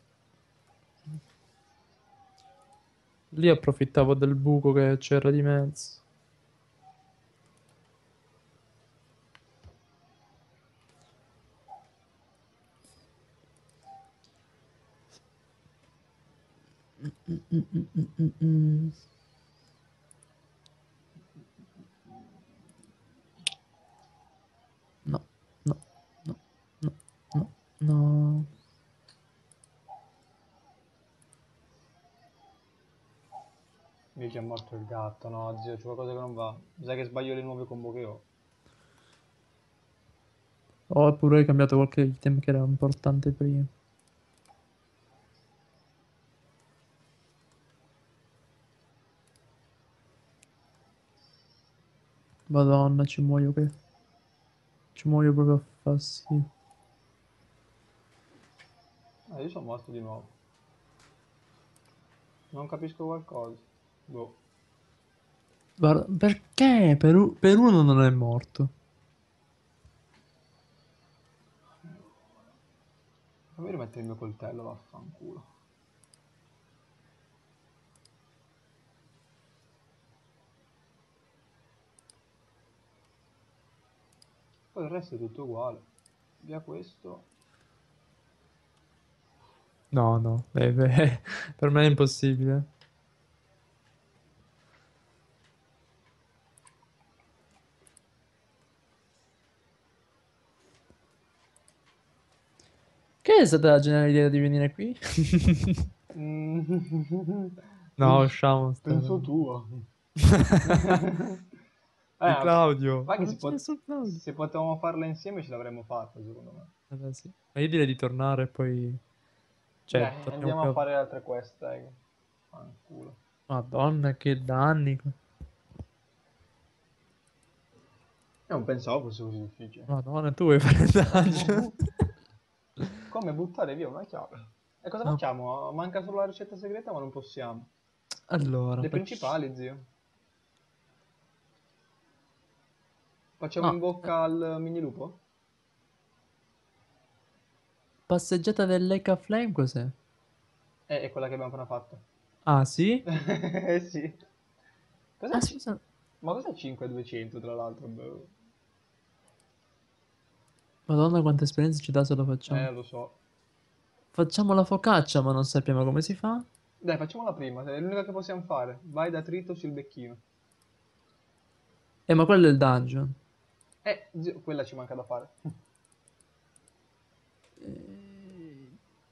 Lì approfittavo del buco che c'era di mezzo. Mm, mm, mm, mm, mm, mm. No, no, no, no, no, no.
Mi è già morto il gatto, no, zio, c'è qualcosa che non va. Mi sa che sbaglio le nuove combo che ho.
Ho pure cambiato qualche item che era importante prima. Madonna, ci muoio che... Ci muoio proprio a fastidio.
Ah, io sono morto di nuovo. Non capisco qualcosa. Boh.
Guarda, perché per, u- per uno non è morto?
Fammi rimettere il mio coltello, vaffanculo. Poi il resto è tutto uguale. Via questo.
No, no, eh, beh, per me è impossibile. Che è stata la geniale idea di venire qui?
Mm.
No,
Penso,
usciamo.
penso tua.
Di
Eh,
Claudio.
ma
Ma
che
non
si
c'è
pot-
nessun Claudio.
se potevamo farla insieme ce l'avremmo fatta, secondo me.
Vabbè, sì. Ma io direi di tornare e poi... Cioè,
Dai,
torniamo
andiamo
qui
a
a...
fare le altre quest, dai. Fanculo.
Madonna, che danni.
Io non pensavo fosse così difficile.
Madonna, tu vuoi fare dungeon?
Come buttare via una chiave? E cosa
No.
facciamo? Manca solo la ricetta segreta, ma non possiamo.
Allora,
Le
faccio...
principali, zio. Facciamo in
No, eh,
bocca al mini lupo?
passeggiata dell'Eka Flame cos'è?
Eh, è quella che abbiamo appena fatto.
Ah, sì?
Eh sì.
Ah,
Cos'è? ci-
scusa.
Ma cos'è cinque duecento tra l'altro? Boh.
Madonna, quante esperienze ci dà se lo facciamo.
Eh, lo so.
Facciamo la focaccia, ma non sappiamo come si fa.
Dai, facciamo la prima, è l'unica che possiamo fare. Vai da Tritos il becchino.
Eh, ma quello è il dungeon.
Eh, zio, quella ci manca da fare.
Eh,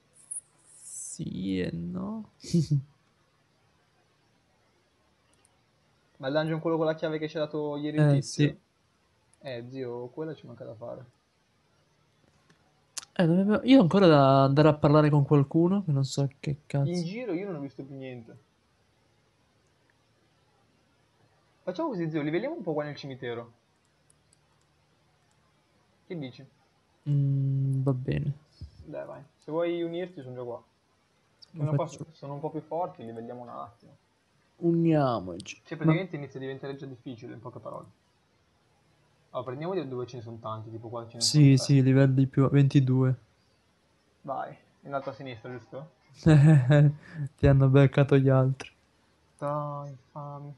sì e no.
Ma il dungeon quello con la chiave che ci ha dato ieri il
Eh, sì.
tizio? Eh, zio, quella ci manca da fare.
Eh, dovrebbe- Io ho ancora da andare a parlare con qualcuno, che non so che
In
cazzo.
giro io non ho visto più niente. Facciamo così, zio, li vediamo un po' qua nel cimitero. Che dici?
Mm, va bene.
Dai, vai. Se vuoi unirti, sono già qua.
Lo
Sono un po',
faccio.
sono un po' più forti, li vediamo un attimo.
Uniamoci.
Cioè,
Ma
praticamente inizia a diventare già difficile, in poche parole. Allora, prendiamo di dove ce ne sono tanti, tipo qua ce ne sono
Sì,
tre.
sì, livelli più ventidue.
Vai, in alto a sinistra, giusto?
Ti hanno beccato gli altri.
Dai, infami.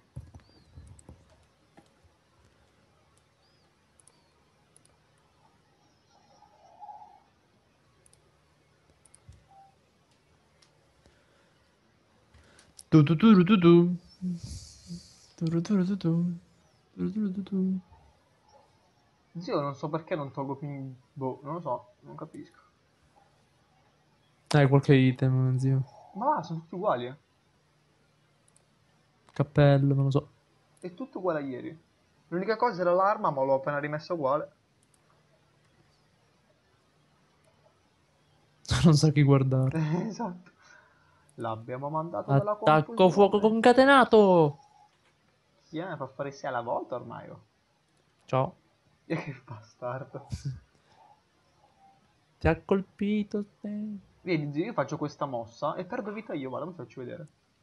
Tu tu tu tu tu. Tu tu tu tu tu. Tu tu tu tu.
Zio, non so perché non tolgo più... Boh, non lo so, non capisco.
Hai qualche item, zio?
Ma va, sono tutti uguali, eh.
Cappello, non lo so.
È tutto uguale a ieri. L'unica cosa era l'arma, ma l'ho appena rimessa uguale.
Non so chi guardare.
Esatto. L'abbiamo mandato nella
Attacco fuoco
confusione.
concatenato.
Chi è? Fa fare sei alla volta ormai, oh.
Ciao.
E che bastardo.
Ti ha colpito te.
Vedi, zio, io faccio questa mossa e perdo vita io, guarda, vi faccio vedere.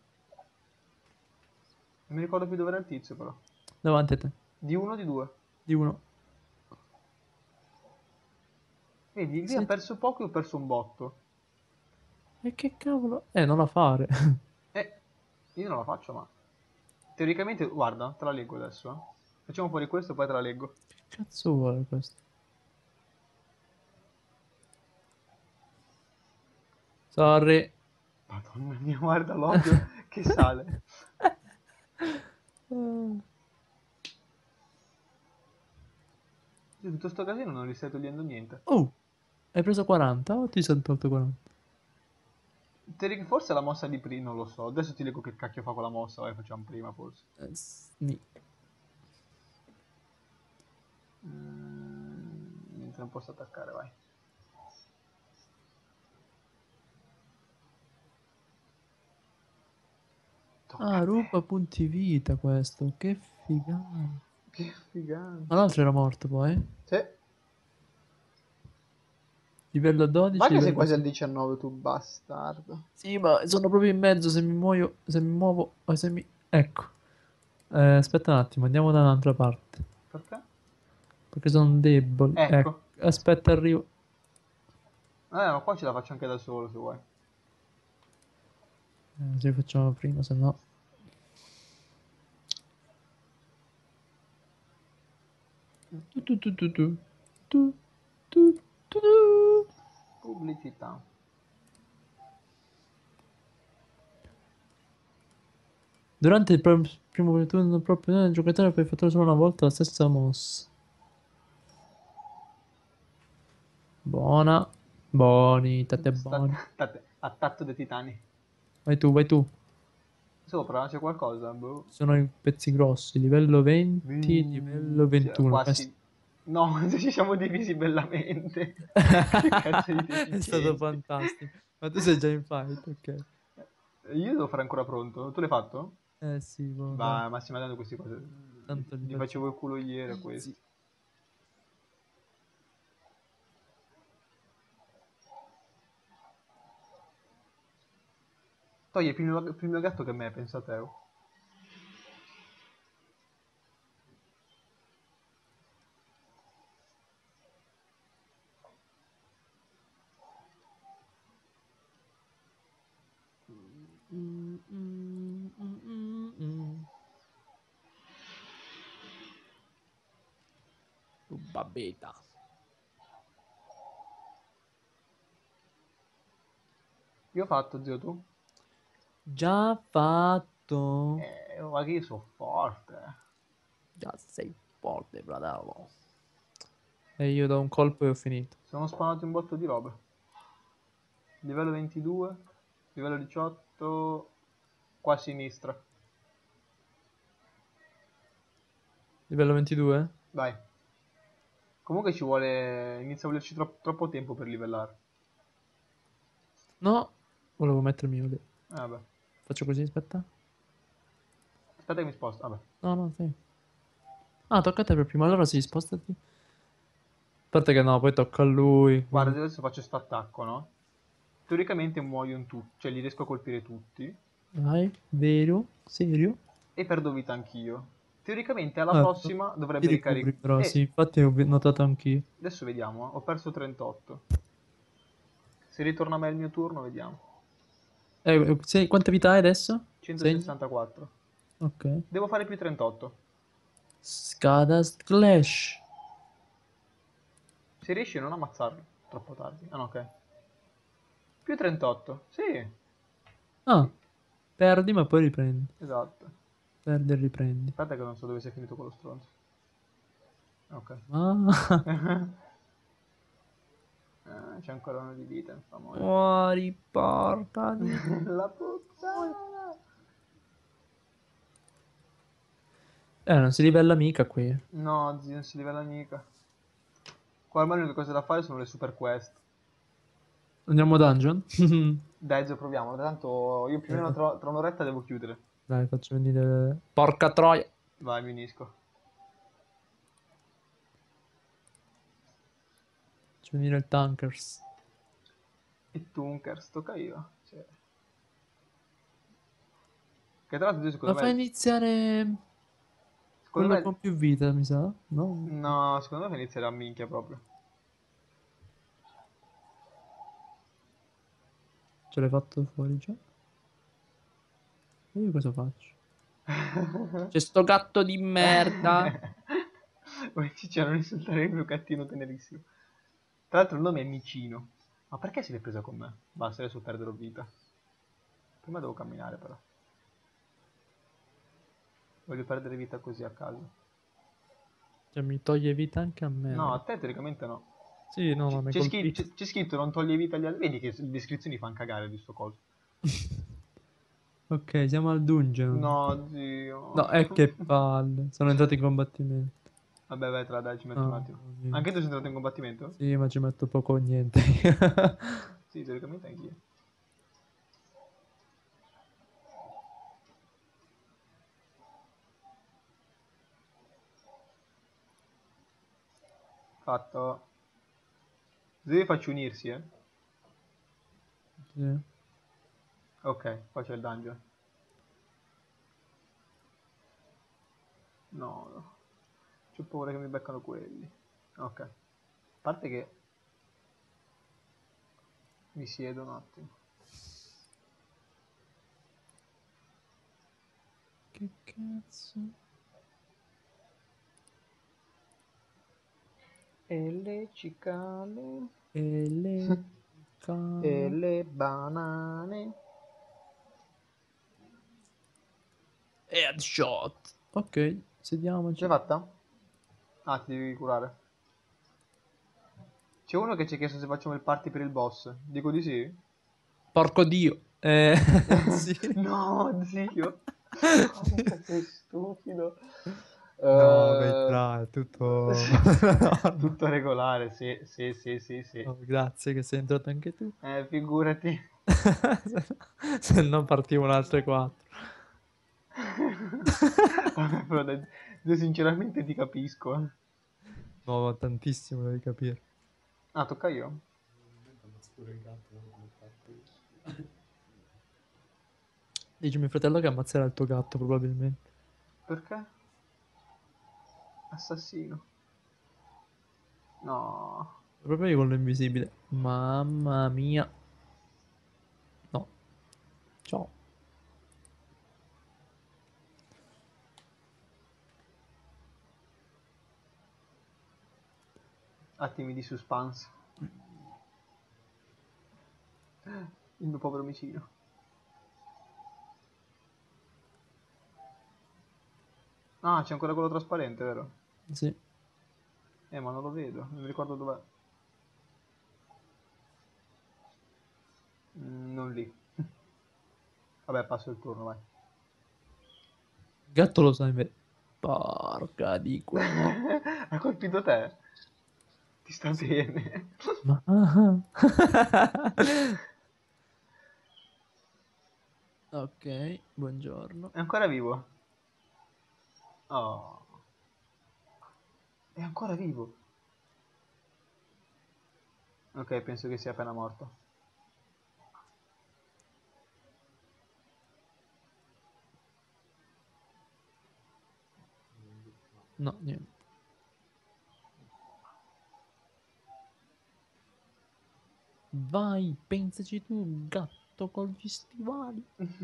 Non mi ricordo più dove era il tizio, però.
Davanti a te.
Di uno o di due?
Di uno.
Vedi, lui ha
Siete-
perso poco e ho perso un botto.
E che cavolo? Eh, non la fare.
Eh, io non la faccio, ma... Teoricamente, guarda, te la leggo adesso, eh. Facciamo fuori questo e poi te la leggo.
Che cazzo vuole questo? Sorry.
Madonna mia, guarda l'odio che sale. Di tutto sto casino non gli stai togliendo niente.
Oh, hai preso quaranta o ti sei tolto quaranta?
Teori- Forse la mossa di prima, non lo so. Adesso ti leggo che cacchio fa quella mossa, vai, facciamo prima forse.
Eh, sni-
Mm, niente, non posso attaccare, vai. Tocca
Ah,
a
ruba
te.
punti vita questo. Che figata.
Che figata.
Ma l'altro era morto poi.
Sì.
Livello dodici,
Vai che sei
livello
quasi al
sei.
diciannove, tu bastardo.
Sì, ma sono proprio in mezzo. Se mi muoio, se mi muovo o se mi... Ecco. Eh, aspetta un attimo, andiamo da un'altra parte.
Perché?
Perché sono deboli. Ecco,
Ecco.
aspetta, arrivo.
Eh, ma qua ce la faccio anche da solo, se vuoi.
Eh, se facciamo prima, se no... Tu, tu, tu, tu, tu. Tu, tu, tu, tu.
Pubblicità.
Durante il pr- primo turno proprio il giocatore può effettuare solo una volta la stessa mossa. Buona. Buoni, tate
Sta-
buoni.
state- Attacco dei titani.
Vai tu, vai tu.
Sopra c'è qualcosa? Boh.
Sono i pezzi grossi. Livello venti, livello
Minchia,
ventuno. Questo-
quasi... No, ci siamo divisi bellamente. Che cazzo di
È stato
deficienti.
fantastico. Ma tu sei già in fight, ok.
Io devo fare ancora pronto. Tu l'hai fatto?
Eh sì, boh, dai.
Va, ma stiamo dando queste cose.
Tanto li
Gli
faccio
facevo il culo ieri a
easy.
questo. Togli il primo, il primo gatto che me, pensa a te. Oh.
Mm, mm, mm, mm, mm. Babeta.
Io ho fatto, zio, tu?
Già fatto.
Eh, ma che io sono forte.
Già sei forte, fratello. E io do un colpo e ho finito.
Sono spawnato un botto di robe. Livello ventidue, livello diciotto, qua a sinistra.
Livello ventidue?
Vai. Comunque ci vuole... inizia a volerci tro- troppo tempo per livellare.
No, volevo mettermi io lì.
Eh, vabbè.
Faccio così, aspetta.
Aspetta che mi sposto. Vabbè.
No, no, sì. Ah, tocca a te per prima. Allora sì, spostati. A parte che no, poi tocca a lui.
Guarda,
quindi-
adesso faccio sto attacco, no? Teoricamente muoiono tutti, cioè li riesco a colpire tutti.
Vai, vero? Serio?
E perdo vita anch'io. Teoricamente alla
Certo.
prossima
Ti
dovrebbe
ricovri
ricaricare.
però, sì, infatti ho vi- notato anch'io.
Adesso vediamo, eh. Ho perso trentotto. Se ritorna a me il mio turno, vediamo.
Eh, eh, sei- quante vita hai adesso? Segni?
centosessantaquattro.
Ok.
Devo fare più trentotto.
Scada Clash.
Se riesci a non ammazzarlo. Troppo tardi. Ah no, ok. Più trentotto. Sì,
Ah, perdi ma poi riprendi.
esatto.
Perdi e riprendi.
Aspetta che non so dove sia finito quello stronzo. Ok.
Ah,
Eh, c'è ancora uno di vita, mi fa morire.
muori, porca di...
La puttana.
Eh, non si livella mica qui.
No, zio, non si livella mica. Qua almeno le cose da fare sono le super quest.
Andiamo dungeon?
Dai, zio, proviamo. Tanto io più o meno
Eh,
tra, tra un'oretta devo chiudere.
Dai, faccio venire... Porca troia.
Vai, mi unisco.
Faccio venire il tankers.
E Tunkers, tocca io. Sì. Che tra l'altro, zio,
Ma
secondo
fa
me...
iniziare
Secondo
quello
me...
con più vita, mi sa? No?
No, secondo me fa iniziare a minchia proprio.
Ce l'hai fatto fuori già? E io cosa faccio? C'è sto gatto di merda.
Poi Cicciano insultare il mio gattino tenerissimo. Tra l'altro il nome è Micino. Ma perché se l'è presa con me? Basta, adesso perderò vita. Prima devo camminare però. Voglio perdere vita così a caso.
Cioè, mi toglie vita anche a me.
No, a
allora.
te teoricamente no.
Sì, no, ma
C-
mi hai
C'è scri-
colpito.
c'è- c'è scritto non toglie vita agli altri. Vedi che le descrizioni fanno cagare di sto coso.
Ok, siamo al dungeon.
No, zio.
No, è che palle. Sono entrato in combattimento.
Vabbè, vai, tra dai, ci metto un
Ah,
attimo.
niente.
Anche tu sei entrato in combattimento?
Sì, ma ci metto poco o niente.
Sì, teoricamente anch'io. Fatto. Così faccio unirsi, eh.
Sì.
Ok, poi c'è il dungeon. No, no. C'ho paura che mi beccano quelli. Ok. A parte che mi siedo un attimo.
Che cazzo?
E le cicale.
E le ca...
E le banane.
Headshot. Ok,
Ce
sediamoci.
l'hai fatta? Ah, ti devi curare. C'è uno che ci ha chiesto se facciamo il party per il boss. Dico di sì?
Porco Dio. Eh, sì.
No, zio. Quanto sei stupido.
No, beh,
Eh,
tra, è tutto...
Tutto regolare, sì, sì, sì, sì, sì.
Oh, grazie che sei entrato anche tu.
Eh, figurati.
Se no partivano altre quattro.
Vabbè, però dai, io sinceramente ti capisco. eh.
No, tantissimo devi capire.
Ah, tocca io?
Dici mio fratello che ammazzerà il tuo gatto probabilmente.
Perché? Assassino. No.
Proprio io con lo invisibile. Mamma mia. No. Ciao.
Attimi di suspense. Il mio povero omicino. Ah, c'è ancora quello trasparente, vero?
Sì.
Eh, ma non lo vedo, non mi ricordo dov'è. Mm, non lì. Vabbè, passo il turno, vai.
Il gatto lo sa invece. Porca di quella.
Ha colpito te? Ti sta bene.
Ma... Ok, buongiorno.
È ancora vivo. Oh. È ancora vivo. Ok, penso che sia appena morto.
No, niente. Vai, pensaci tu, gatto con gli stivali.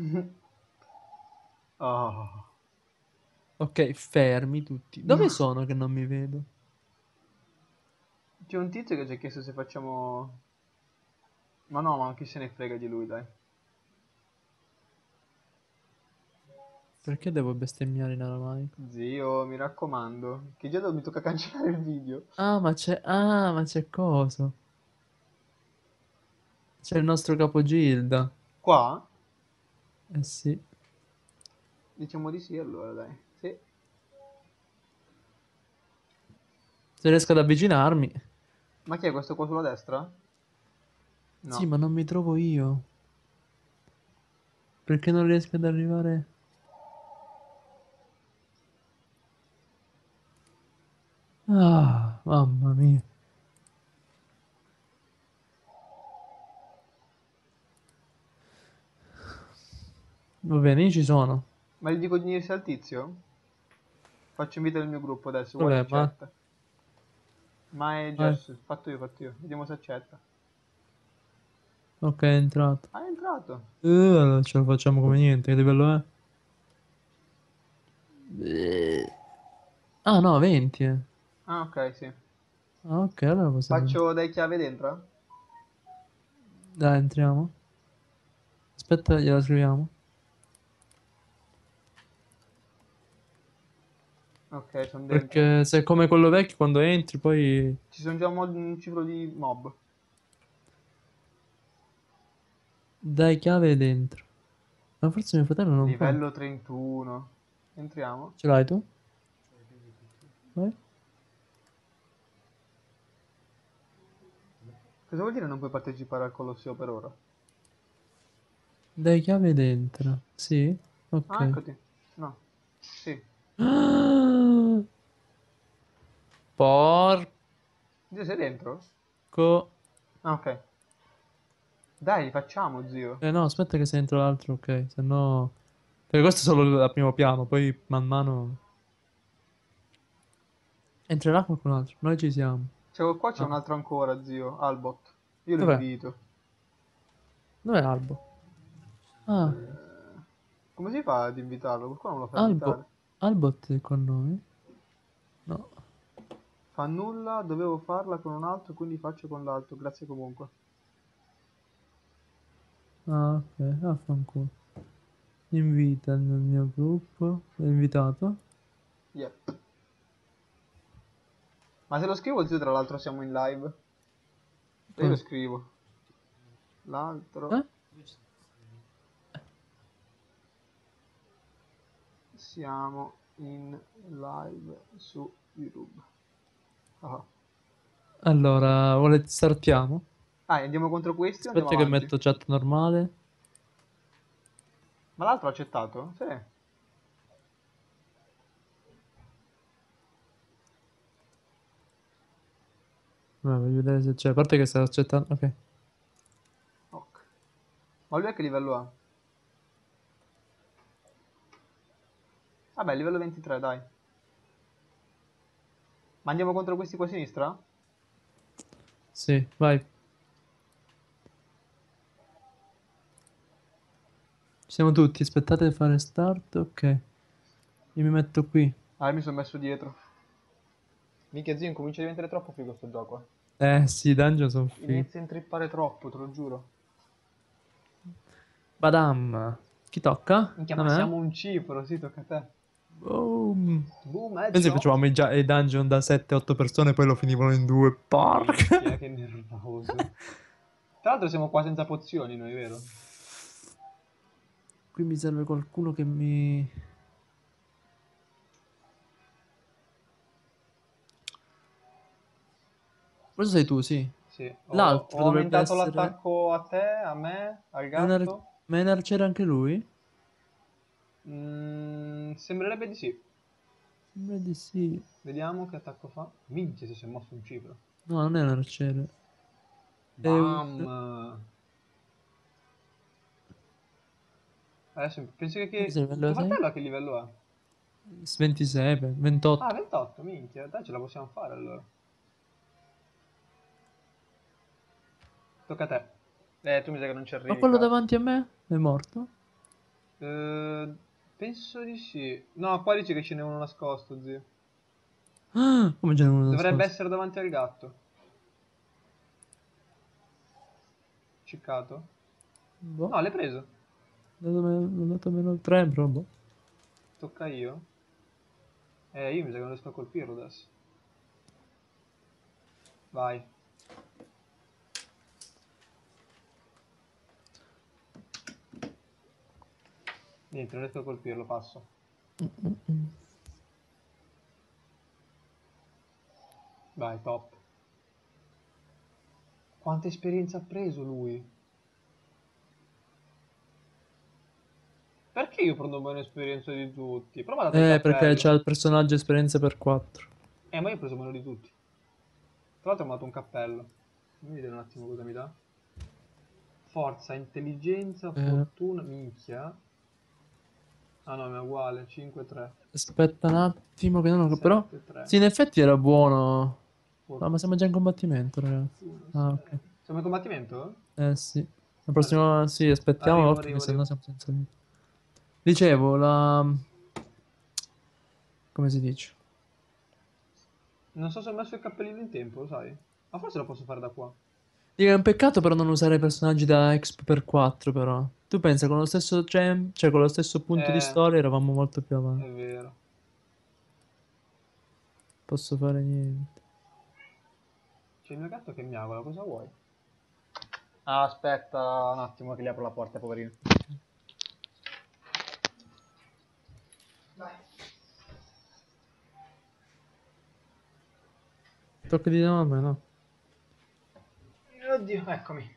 Oh.
Ok, fermi tutti. Dove sono che non mi vedo?
C'è un tizio che ci ha chiesto se facciamo... Ma no, ma chi se ne frega di lui, dai.
Perché devo bestemmiare in aramaico?
Zio, mi raccomando, che già do- mi tocca cancellare il video.
Ah, ma c'è... Ah, ma c'è coso. C'è il nostro capogilda.
Qua?
Eh sì.
Diciamo di sì allora, dai. Sì.
Se riesco ad avvicinarmi.
Ma chi è questo qua sulla destra?
Sì,
No.
ma non mi trovo io. Perché non riesco ad arrivare? Ah, mamma mia. Va bene, io ci sono.
Ma gli dico di unirsi al tizio? Faccio invito nel mio gruppo adesso, guarda
Vabbè,
in
ma...
chat. Ma è già
vai.
s- fatto io, fatto io. Vediamo se accetta.
Ok, è entrato.
Ah, è entrato.
Eh, allora ce lo facciamo come niente. Che livello è? Eh. Ah, no, venti. Eh.
Ah, ok, sì.
Ah, ok, allora possiamo...
Faccio dai chiave dentro?
Dai, entriamo. Aspetta, gliela scriviamo.
Ok, sono dentro.
Perché se è come quello vecchio, quando entri, poi...
Ci sono già un, mod- un ciclo di mob.
Dai chiave dentro. Ma forse mio fratello non può.
Livello trentuno. Entriamo.
Ce l'hai tu? Vai.
Cosa vuol dire non puoi partecipare al Colosseo per ora?
Dai chiave dentro. Sì?
Ah,
Ok.
eccoti. No. Sì.
Ah, porco.
Zio, sei dentro? Ah, ok. Dai, facciamo, zio.
Eh no, aspetta che se entro l'altro, ok. Se no... Perché questo è solo il primo piano, poi man mano... Entrerà qualcun altro. Noi ci siamo.
Cioè, qua c'è
Ah.
un altro ancora, zio. Albot. Io lo
Dov'è?
invito.
Dov'è Albo? Ah,
Eh, come si fa ad invitarlo? Qualcuno non lo fa
Albo.
invitare.
Albot è con noi? No.
Fa nulla, dovevo farla con un altro, quindi faccio con l'altro. Grazie comunque.
Ah, ok. Affanculo. Invita nel mio gruppo. L'hai invitato?
Yep. Ma se lo scrivo, zio, tra l'altro siamo in live. Se io lo
Come?
scrivo. L'altro
Eh?
siamo in live su YouTube. Ah,
Allora, volete startiamo?
ah, andiamo contro questi o andiamo
Aspetta che
avanti?
metto chat normale.
Ma l'altro ha accettato? Sì.
Vabbè, voglio vedere se c'è. A parte che sta accettando. Ok.
Ok. Ma lui a che livello ha? Vabbè, livello ventitré, dai. Ma andiamo contro questi qua a sinistra?
Sì, vai. Ci siamo tutti. Aspettate di fare start. Ok. Io mi metto qui.
Ah, mi sono messo dietro. Minchia, zio, incomincia a diventare troppo figo sto gioco.
Eh sì, i dungeon sono
Eh.
fighi.
Inizia a intrippare troppo, te lo giuro.
Badam. Chi tocca?
Minchia,
A
ma
me?
siamo un cifro, sì, tocca a te.
Boom.
Boom,
Pensi che
headshot.
facevamo i, gia- i dungeon da sette otto persone poi lo finivano in due.
Minchia,
Porca.
che nervoso. Tra l'altro siamo qua senza pozioni noi, vero?
Qui mi serve qualcuno che mi... Questo sei tu, sì.
Sì, ho,
L'altro
ho
dovrebbe
aumentato
essere...
l'attacco a te, a me, al
È un ar-
gatto.
Ma è un arciere anche lui?
Mm, sembrerebbe di sì.
Sembra di sì.
Vediamo che attacco fa. Minchia, se si è mosso un cifro.
No, non è un arciere. È un...
Bam! Adesso penso che,
Questo è
che...
il livello
Tuo
sei?
fratello a che livello è?
ventisei, ventotto.
Ah, ventotto, minchia. Dai, ce la possiamo fare allora. Tocca a te. Eh, tu mi sa che non ci
Ma
arrivi,
quello
cazzo.
davanti a me è morto?
Eh, penso di sì. No, qua dice che ce n'è uno nascosto, zio.
Ah, come ce n'è uno
Dovrebbe
nascosto?
essere davanti al gatto. Ciccato?
Boh,
No, l'hai preso.
ho dato meno tre, però boh.
Tocca io. Eh, io mi sa che non riesco a colpirlo adesso. Vai. Niente, non riesco a colpirlo, passo.
Mm-mm.
Vai, top. Quanta esperienza ha preso lui? Perché io prendo meno esperienza di tutti? Prova a dare il
Eh, perché c'ha
cappello.
il personaggio esperienza per quattro.
Eh, ma io ho preso meno di tutti. Tra l'altro mi ha dato un cappello. Fammi vedere un attimo cosa mi dà. Forza, intelligenza,
Eh,
fortuna, minchia. Ah no, mi è uguale, cinque tre.
aspetta un attimo che non ho... Però...
sette tre.
Sì, in effetti era buono. No, ma siamo già in
Fortuna,
combattimento, ragazzi. Ah, ok.
siamo in combattimento?
Eh sì. La
Arri-
prossima... Sì, aspettiamo
arrivo,
l'occhio che
arrivo,
se no
arrivo.
siamo senza vita. Dicevo, la... Come si dice?
Non so se ho messo il cappellino in tempo, lo sai? Ma forse lo posso fare da qua.
Dico, è un peccato però non usare personaggi da Exp per quattro, però. Tu pensa, con lo stesso gem, cioè con lo stesso punto di
Eh,
storia eravamo molto più
è
avanti.
vero.
Posso fare niente.
C'è il mio gatto che miagola, cosa vuoi? Ah, aspetta un attimo che gli apro la porta, poverino. Vai.
Tocca di no a me, no?
Oddio, eccomi.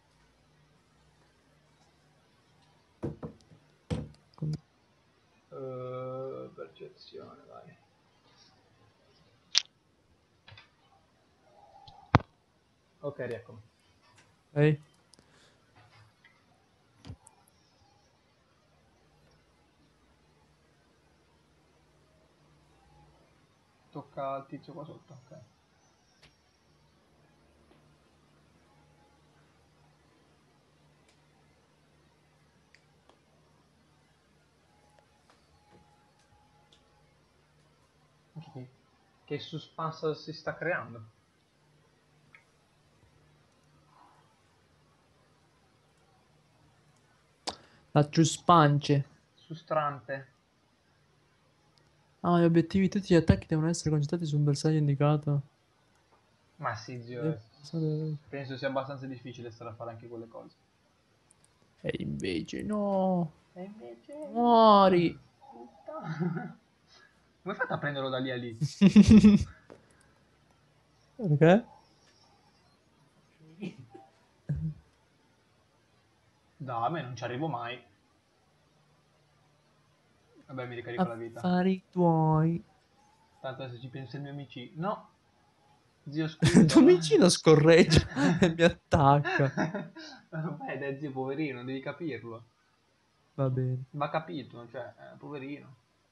Con-
Uh, percezione, vai. Ok, rieccomi.
Ehi?
Tocca al tizio qua sotto, ok. Che, che suspense si sta creando?
La ciuspance.
Sustrante.
Ah, gli obiettivi, tutti gli attacchi devono essere concentrati su un bersaglio indicato.
Ma sì, zio,
Devi
eh,
passare-
penso sia abbastanza difficile stare a fare anche quelle cose.
E invece no.
E invece...
Muori.
Puttana. Come hai fatto a prenderlo da lì a lì?
Perché?
Da me non ci arrivo mai. Vabbè, mi ricarico la vita.
Affari tuoi.
Tanto adesso ci pensa il mio amici. No, zio scusa.
Il tuo vicino scorreggia e mi attacca.
Vabbè, dai, zio poverino, devi capirlo.
Va bene.
Va capito, cioè, eh, poverino.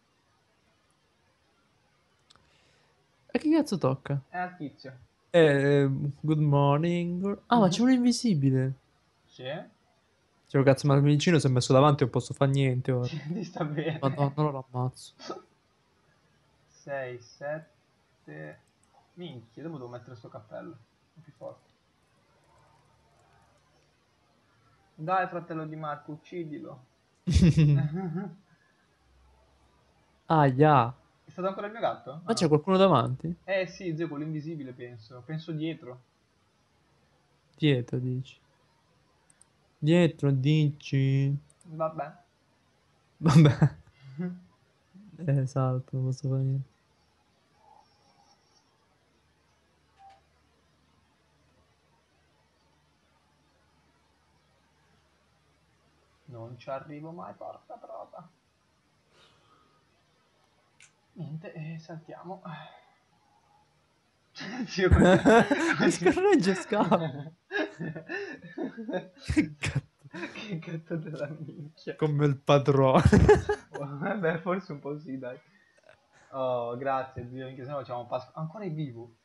E che cazzo tocca?
È al tizio.
Eh, good morning. Ah, ma c'è un invisibile.
Sì?
Cioè, cazzo, ma il mio vicino si è messo davanti e non posso fare niente ora.
Ti sta bene.
Madonna, non lo ammazzo.
sei, sette... Minchia, dove devo mettere sto cappello? È più forte. Dai, fratello di Marco, uccidilo.
Ah, yeah.
È stato ancora il mio gatto?
Ma
Ah,
c'è
no.
qualcuno davanti?
Eh sì, zio, quello invisibile penso. Penso dietro.
Dietro, dici. Dietro, dici.
Vabbè.
Vabbè. Eh, esatto, non posso fare niente.
Non ci arrivo mai, porca trota. Niente, e saltiamo. Zio, come...
Mi scorreggia e scappa. Che gatto.
Che gatto della minchia.
Come il padrone.
Vabbè, forse un po' sì, dai. Oh, grazie, Dio, anche se no facciamo Pasqua. Ancora è vivo.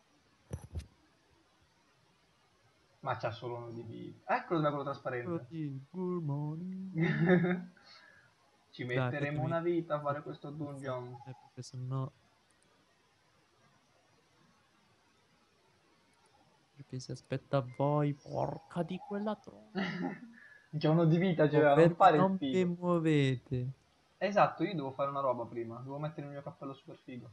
Ma c'ha solo uno di vita. Eccolo da quello trasparente.
Good morning.
Ci
Dai,
metteremo
fatemi-
una vita a fare questo dungeon.
Eh, perché sennò... Perché si aspetta a voi, porca di quella tromba.
C'è uno di vita, cioè,
Oh,
non
fermi,
fare il
non vi
figo.
muovete.
Esatto, io devo fare una roba prima. Devo mettere il mio cappello super figo.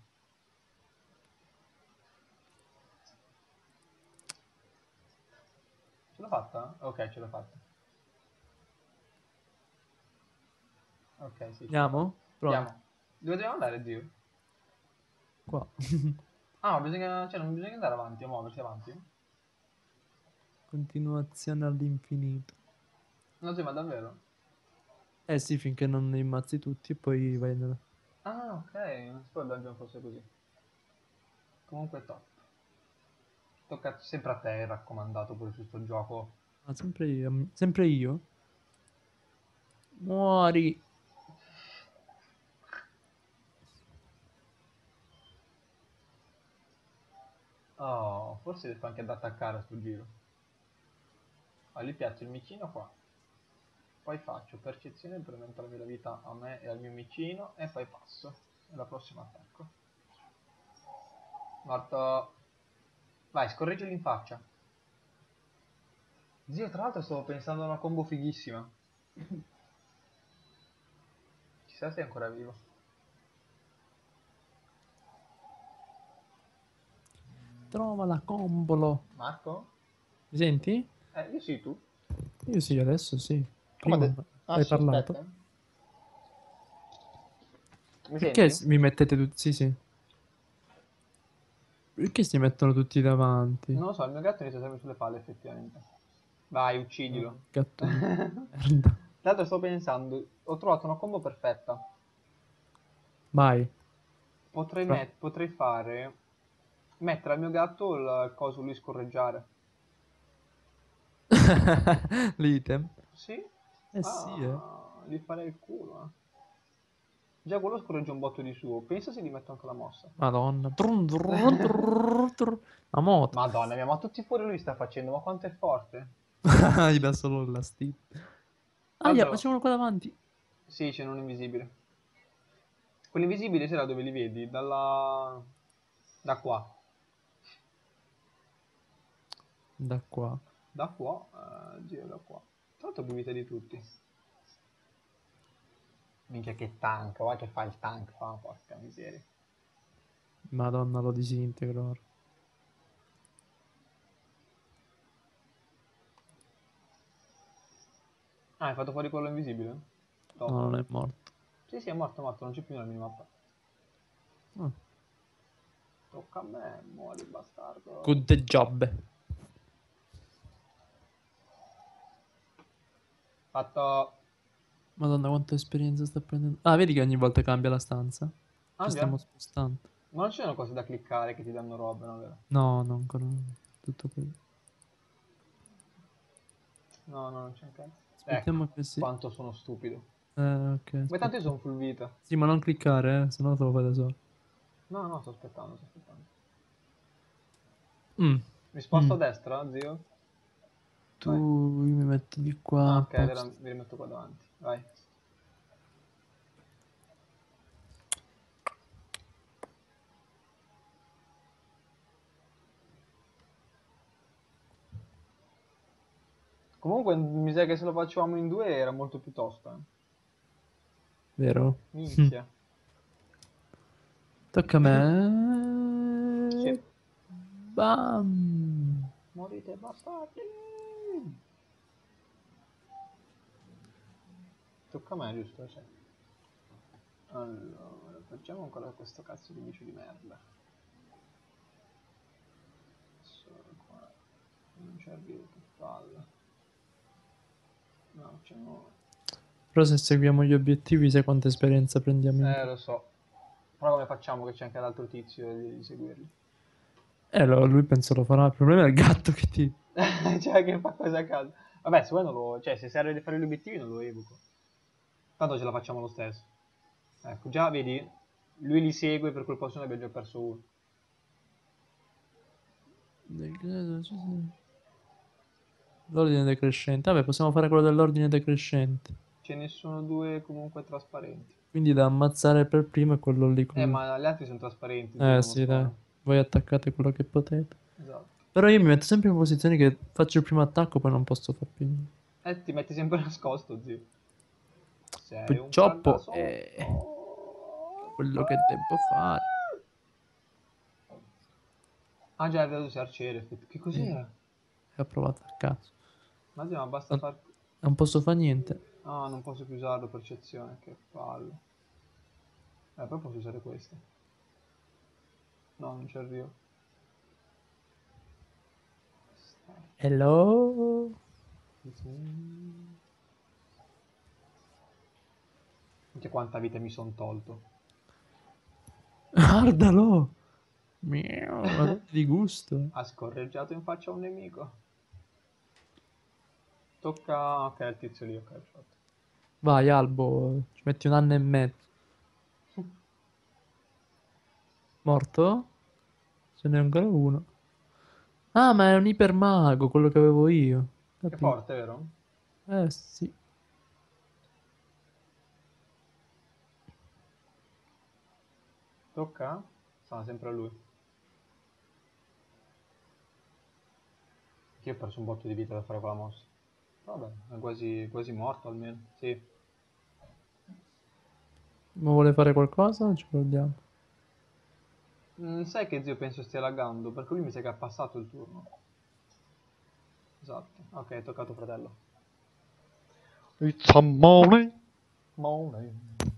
Ce l'ho fatta? Ok, ce l'ho fatta. Ok, sì, ce l'ho fatta.
Andiamo? Pronto?
Andiamo. Dove dobbiamo andare, zio?
Qua.
Ah, ma bisogna, cioè, non bisogna andare avanti, a muoversi avanti.
Continuazione all'infinito.
No, zio, ma davvero?
Eh sì, finché non ne ammazzi tutti e poi vai nella...
Ah, ok, non sapevo il dungeon fosse così. Comunque top. Tocca sempre a te il raccomandato pure su sto gioco.
Ah, sempre io. Sempre io? Muori.
Oh, forse riesco anche ad attaccare a sto giro. Ah, gli piazzo il micino qua. Poi faccio percezione per aumentarmi la vita a me e al mio micino e poi passo. E la prossima attacco. Morto. Vai, scorreggili in faccia. Zio, tra l'altro stavo pensando a una combo fighissima. Chissà se è ancora vivo.
Trova la combolo.
Marco?
Mi senti?
Eh, io sì, tu.
Io sì, adesso sì.
Come
Prima
te... Ah,
hai
sì,
parlato.
aspetta. Mi
Perché
senti?
mi mettete tutti... Sì, sì. Perché si mettono tutti davanti?
Non lo so, il mio gatto inizia sempre sulle palle, effettivamente. Vai, uccidilo.
Oh, gatto di
Tra
merda.
l'altro sto pensando, ho trovato una combo perfetta.
Vai.
Potrei,
Fra-
met- potrei fare... Mettere al mio gatto il coso lui scorreggiare.
L'item.
Sì?
Eh sì, eh.
Ah, gli farei il culo, eh. Già quello scorreggia un botto di suo. Pensa se gli metto anche la mossa.
Madonna. Trum, trum, trum, trum. La moto.
Madonna mia, ma tutti fuori lui sta facendo, ma quanto è forte.
Gli dà solo la stick.
Tra
Ah, yeah, ma
l'altro,
c'è uno qua davanti.
sì, c'è un invisibile. Quell'invisibile c'era dove li vedi? Dalla... Da qua.
Da qua.
Da qua, eh, giro da qua. Tra l'altro più vita di tutti. Minchia che tank, guarda che fa il tank, fa, porca miseria.
Madonna, lo disintegro ora.
Ah, hai fatto fuori quello invisibile? Top.
No, non è morto.
Sì, sì, è morto, è morto, non c'è più nella minimappa.
Ah.
Tocca a me, muori bastardo.
Good job.
Fatto...
Madonna, quanta esperienza sta prendendo. Ah, vedi che ogni volta cambia la stanza?
Ah,
Ci
già?
stiamo spostando.
Ma non ci sono cose da cliccare che ti danno robe, no, vero?
No, no, ancora no. Tutto qui.
No, no, non c'è un cazzo.
Aspettiamo
Ecco,
che si...
quanto sono stupido.
Eh, ok.
Ma tanto io
aspetta.
sono full vita.
Sì, ma non cliccare, eh, se no te lo fai da solo.
No, no, sto aspettando, sto aspettando.
Mm.
Mi sposto
Mm.
a destra, zio?
Tu,
Vai.
io mi metto di qua.
Ah,
a
ok, allora
posto.
vi rimetto qua davanti. Vai. Comunque mi sa che se lo facevamo in due era molto più tosta. eh.
Vero?
Minchia.
Tocca a me.
Sì.
Bam.
Morite bastardi. Tocca a me, giusto? Sì. Allora, facciamo ancora questo cazzo di bicio di merda. Solo qua. Non ci arrivo, che palla. No, facciamo...
Però se seguiamo gli obiettivi, sai quanta esperienza prendiamo in
Eh,
più.
lo so. Però come facciamo che c'è anche l'altro tizio di, di seguirli?
Eh, lo- lui penso lo farà. Il problema è il gatto che ti...
Cioè, che fa cosa a caso. Vabbè, se vuoi non lo... Cioè, se serve di fare gli obiettivi non lo evoco. Tanto ce la facciamo lo stesso. Ecco, già vedi? Lui li segue, per quel posto ne abbiamo già perso uno.
L'ordine decrescente. Vabbè, possiamo fare quello dell'ordine decrescente.
Ce ne sono due comunque trasparenti.
Quindi da ammazzare per primo è quello lì
Eh,
con...
ma gli altri sono trasparenti,
Eh
non
sì, dai.
sono.
Voi attaccate quello che potete.
Esatto.
Però io mi metto sempre in posizioni che faccio il primo attacco, poi non posso far più niente.
Eh, ti metti sempre nascosto, zio. Sei un
Purtroppo
cagasotto.
è quello che devo fare.
Ah già, è vero, sei arciere. effetti- Che cos'era?
E ho provato a caso.
Ma zio, ma basta
Non,
far...
non posso fare niente.
Ah, non posso più usarlo, percezione, che palle. Eh, poi posso usare questo. No, non ci arrivo.
Hello?
Minchia, quanta vita mi son tolto.
Guardalo! Miau, ma di gusto.
Ha scorreggiato in faccia a un nemico. Tocca... Ok, il tizio lì, ok, perfetto.
Vai, Albo, ci metti un anno e mezzo. Morto? Ce n'è ancora uno. Ah, ma è un ipermago, quello che avevo io.
Che
Capito?
forte, vero?
Eh sì.
Tocca? Sta sempre a lui. Io ho perso un botto di vita da fare quella mossa. Vabbè, è quasi, quasi morto almeno. Sì.
Ma vuole fare qualcosa? O ci guardiamo?
Mm, sai che zio penso stia laggando? Perché lui mi sa che ha passato il turno. Esatto. Ok, è toccato fratello.
It's a morning.
Morning.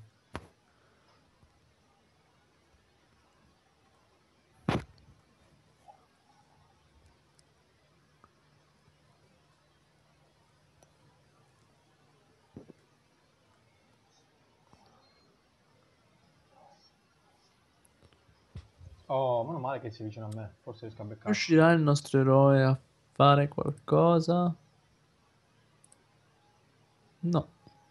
Oh, meno male che sei vicino a me. Forse riesco a beccarlo.
Riuscirà il nostro eroe a fare qualcosa? No.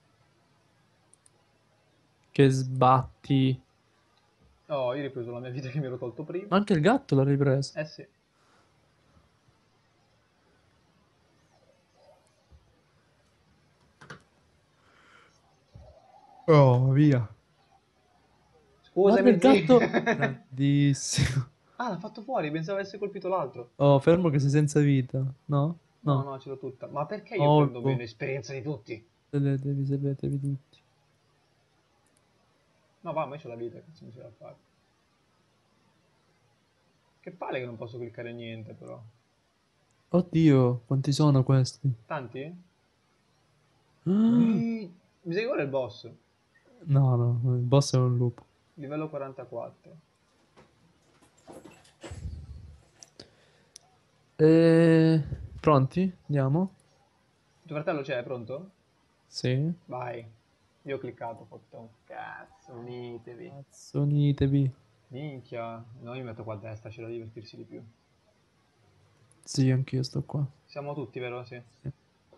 Che sbatti.
Oh, io ho ripreso la mia vita che mi ero tolto prima.
Ma anche il gatto l'ha ripresa.
Eh sì.
Oh, via. Guarda
Scusami,
il
zio.
gatto. Grandissimo.
Ah, l'ha fatto fuori. Pensavo avesse colpito l'altro.
Oh, fermo che sei senza vita. No?
No,
No.
no, ce l'ho tutta. Ma perché io
Oh,
prendo
boh.
meno esperienza di tutti?
Sedetevi, sedetevi tutti.
No, va, ma io c'ho la vita, cazzo mi c'è da fare. Che palle che non posso cliccare niente, però.
Oddio, quanti sono questi?
Tanti?
Ah,
Mi mi sa che ora è il boss.
no, no, il boss è un lupo.
Livello quarantaquattro.
E... Pronti? Andiamo?
Tuo fratello c'è, è pronto?
Sì.
Vai. Io ho cliccato, ho fatto un cazzo, unitevi.
Cazzo, unitevi.
Minchia, no, io mi metto qua a destra, c'è da divertirsi di più.
Sì, anch'io sto qua.
Siamo tutti, vero? Sì.
Sì.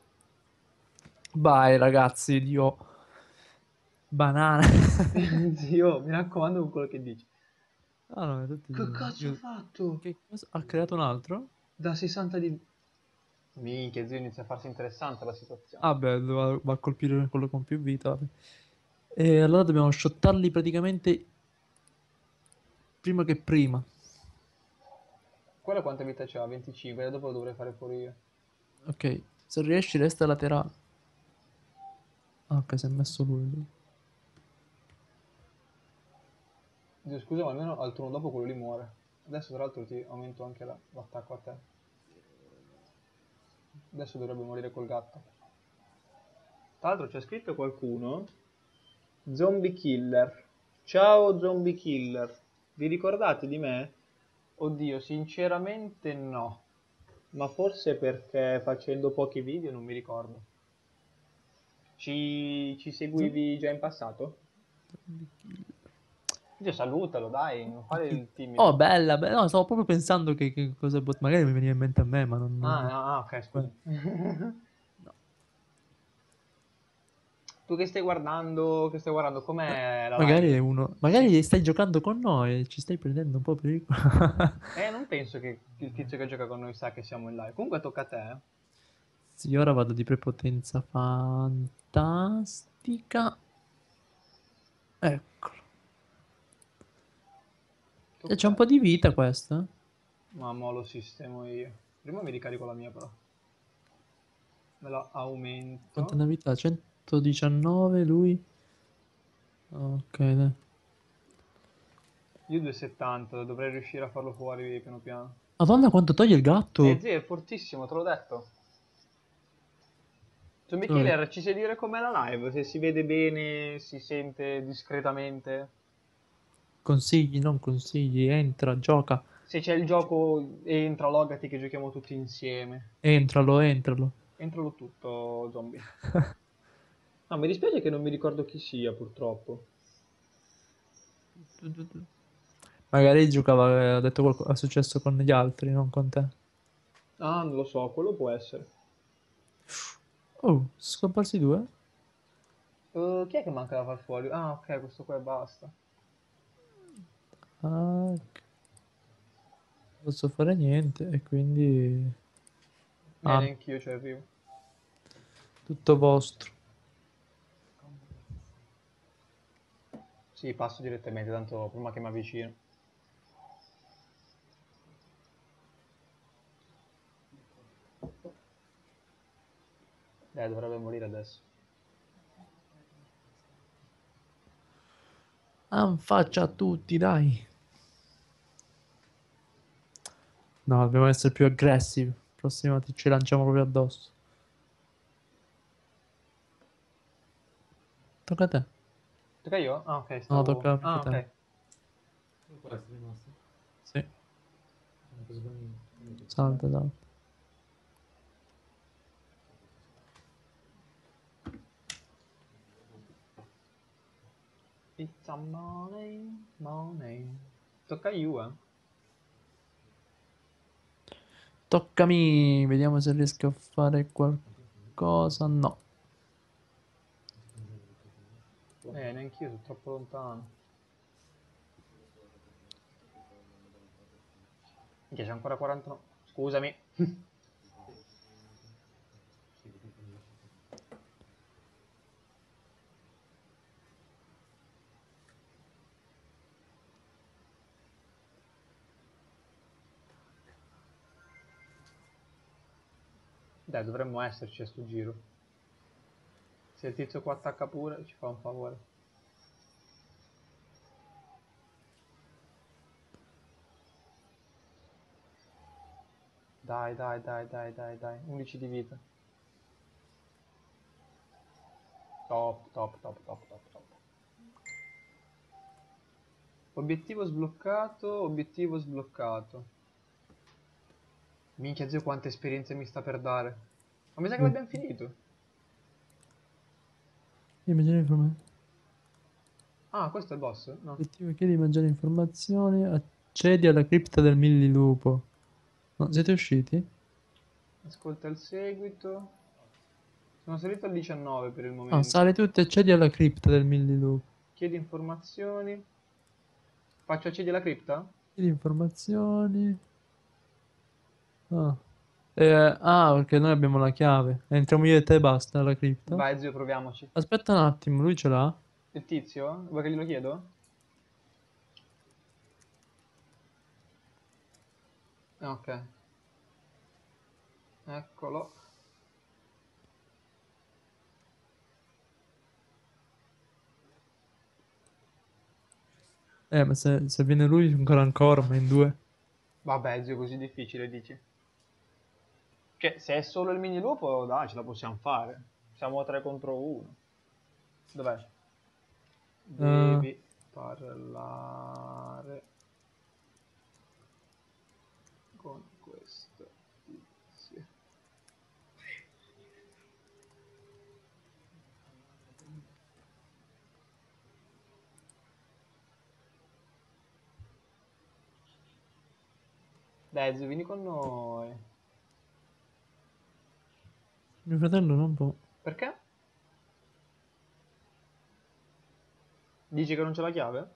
Vai, ragazzi, Dio. Banana.
Zio, mi raccomando con quello che dici.
Ah, no, è tutti
Che
io.
cazzo ho
Io-
fatto?
Che cosa? Ha creato un altro?
Da sessanta di... Minchia, zio, inizia a farsi interessante la situazione.
Ah, beh, va, va a colpire quello con più vita. Vabbè. E allora dobbiamo shottarli praticamente prima che prima.
Quello quanta vita c'ha? venticinque, e dopo lo dovrei fare fuori io.
Ok, se riesci resta laterale. Ah, ok, si è messo lui. lì.
Zio, scusa, ma almeno al turno dopo quello lì muore. Adesso tra l'altro ti aumento anche la- l'attacco a te. Adesso dovrebbe morire col gatto. Tra l'altro c'è scritto qualcuno. Zombie Killer. Ciao Zombie Killer. Vi ricordate di me? Oddio, sinceramente no. Ma forse perché facendo pochi video non mi ricordo. Ci, ci seguivi già in passato? Dio, salutalo, dai, non fare il timido.
Oh, bella, bella. No, stavo proprio pensando che, che cosa pot- magari mi veniva in mente a me, ma non...
Ah,
non-
ah, ah, ok, scusa.
No.
Tu che stai guardando, che stai guardando, com'è la
Magari
live?
è uno. Magari stai giocando con noi e ci stai prendendo un po' per il culo.
Eh, non penso che il tizio che gioca con noi sa che siamo in live. Comunque tocca a te, eh.
Sì, ora vado di prepotenza fantastica. Eccolo. E c'è
Tocca
un
a
po'
te.
di vita questo.
Ma mo lo sistemo io. Prima mi ricarico la mia però. Me la
Quanta
aumento.
ne ha vita? centodiciannove lui. Ok, dai.
Io due e settanta, dovrei riuscire a farlo fuori piano piano.
Madonna, quanto toglie il
Eh
gatto.
zio, è fortissimo, te l'ho detto. Cioè,
Solo che
Michele, ci sai dire com'è la live? Se si vede bene, si sente discretamente.
consigli, non consigli. Entra, gioca.
Se c'è il gioco, entra, logati che giochiamo tutti insieme.
Entralo, entralo.
Entralo tutto, zombie. No, mi dispiace che non mi ricordo chi sia, purtroppo.
Magari giocava, eh, ha detto qualcosa, è successo con gli altri, non con te.
Ah, non lo so, quello può essere.
Oh, sono scomparsi due?
Uh, chi è che manca da far fuori? Ah, ok, questo qua e basta.
Ah, ok. Non posso fare niente e quindi...
Eh,
Ah,
neanch'io ci arrivo.
tutto vostro.
Sì, passo direttamente, tanto prima che mi avvicino. Eh, dovrebbe morire adesso.
Ah, faccia a tutti, dai. No, dobbiamo essere più aggressivi. Prossima volta ci lanciamo proprio addosso. Tocca a te.
Tocca io? Ah, ok,
No,
stavo...
tocca mica
Ah,
a te.
ok.
Non può essere rimasto.
Sì,
Non ho preso per niente. Quindi tocca a me.
salta, salta.
It's a money, money. Tocca a you, eh.
Toccami, vediamo se riesco a fare qualcosa. No.
Eh, neanch'io, sono troppo lontano. Minchia, c'è ancora quarantanove. Scusami. Dai, dovremmo esserci a sto giro. Se il tizio qua attacca pure, ci fa un favore. Dai, dai, dai, dai, dai, dai. undici di vita. Top, top, top, top, top, top. Obiettivo sbloccato, obiettivo sbloccato. Minchia zio quante esperienze mi sta per dare. Ma mi sa che
Mm.
l'abbiamo finito.
Chiedi mangiare informazioni.
Ah, questo è il boss? No.
Obiettivo, chiedi mangiare informazioni. Accedi alla cripta del millilupo. No, siete usciti?
Ascolta il seguito. Sono salito al diciannove per il
No,
momento.
sali tutti e accedi alla cripta del millilupo.
Chiedi informazioni. Faccio accedi alla cripta?
Chiedi informazioni. Ah. Eh, ah, perché noi abbiamo la chiave. Entriamo io e te e basta alla cripta.
Vai zio, proviamoci.
Aspetta un attimo, lui ce l'ha?
Il tizio? Vuoi che glielo chiedo? Ah, ok. Eccolo.
Eh, ma se, se viene lui ancora ancora, ma in due.
Vabbè zio, così difficile dici. Cioè, se è solo il mini lupo, dai, ce la possiamo fare. Siamo tre contro uno. Dov'è?
Eh,
Devi parlare con questo tizio. Dai, zio, vieni con noi.
mio fratello non può.
Perché? Dici che non c'è la chiave?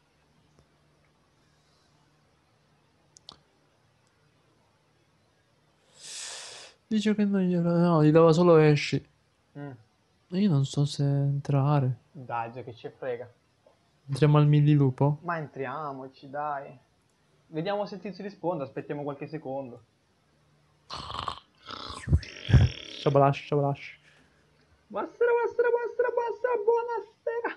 Dice che non gliela... No, gli dava solo esci.
Mm.
Io non so se entrare.
Dai, già che ci frega.
Entriamo al millilupo?
Ma entriamoci, dai. Vediamo se il tizio risponde, aspettiamo qualche secondo.
Shabalash, shabalash.
Buonasera, buonasera, buonasera, buonasera, buonasera.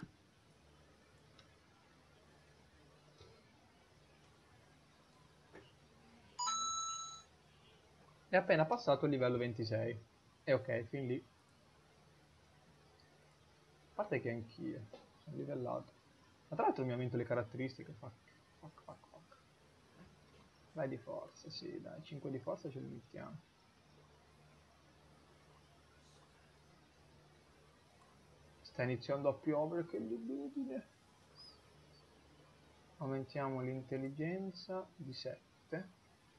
È appena passato il livello ventisei. E ok, fin lì. A parte che anch'io sono livellato. Ma tra l'altro mi aumento le caratteristiche. Fuck, fuck, fuck, fuck. Vai di forza, sì, dai, cinque di forza ce li mettiamo. Sta iniziando a piovere, che libidine. Aumentiamo l'intelligenza di sette.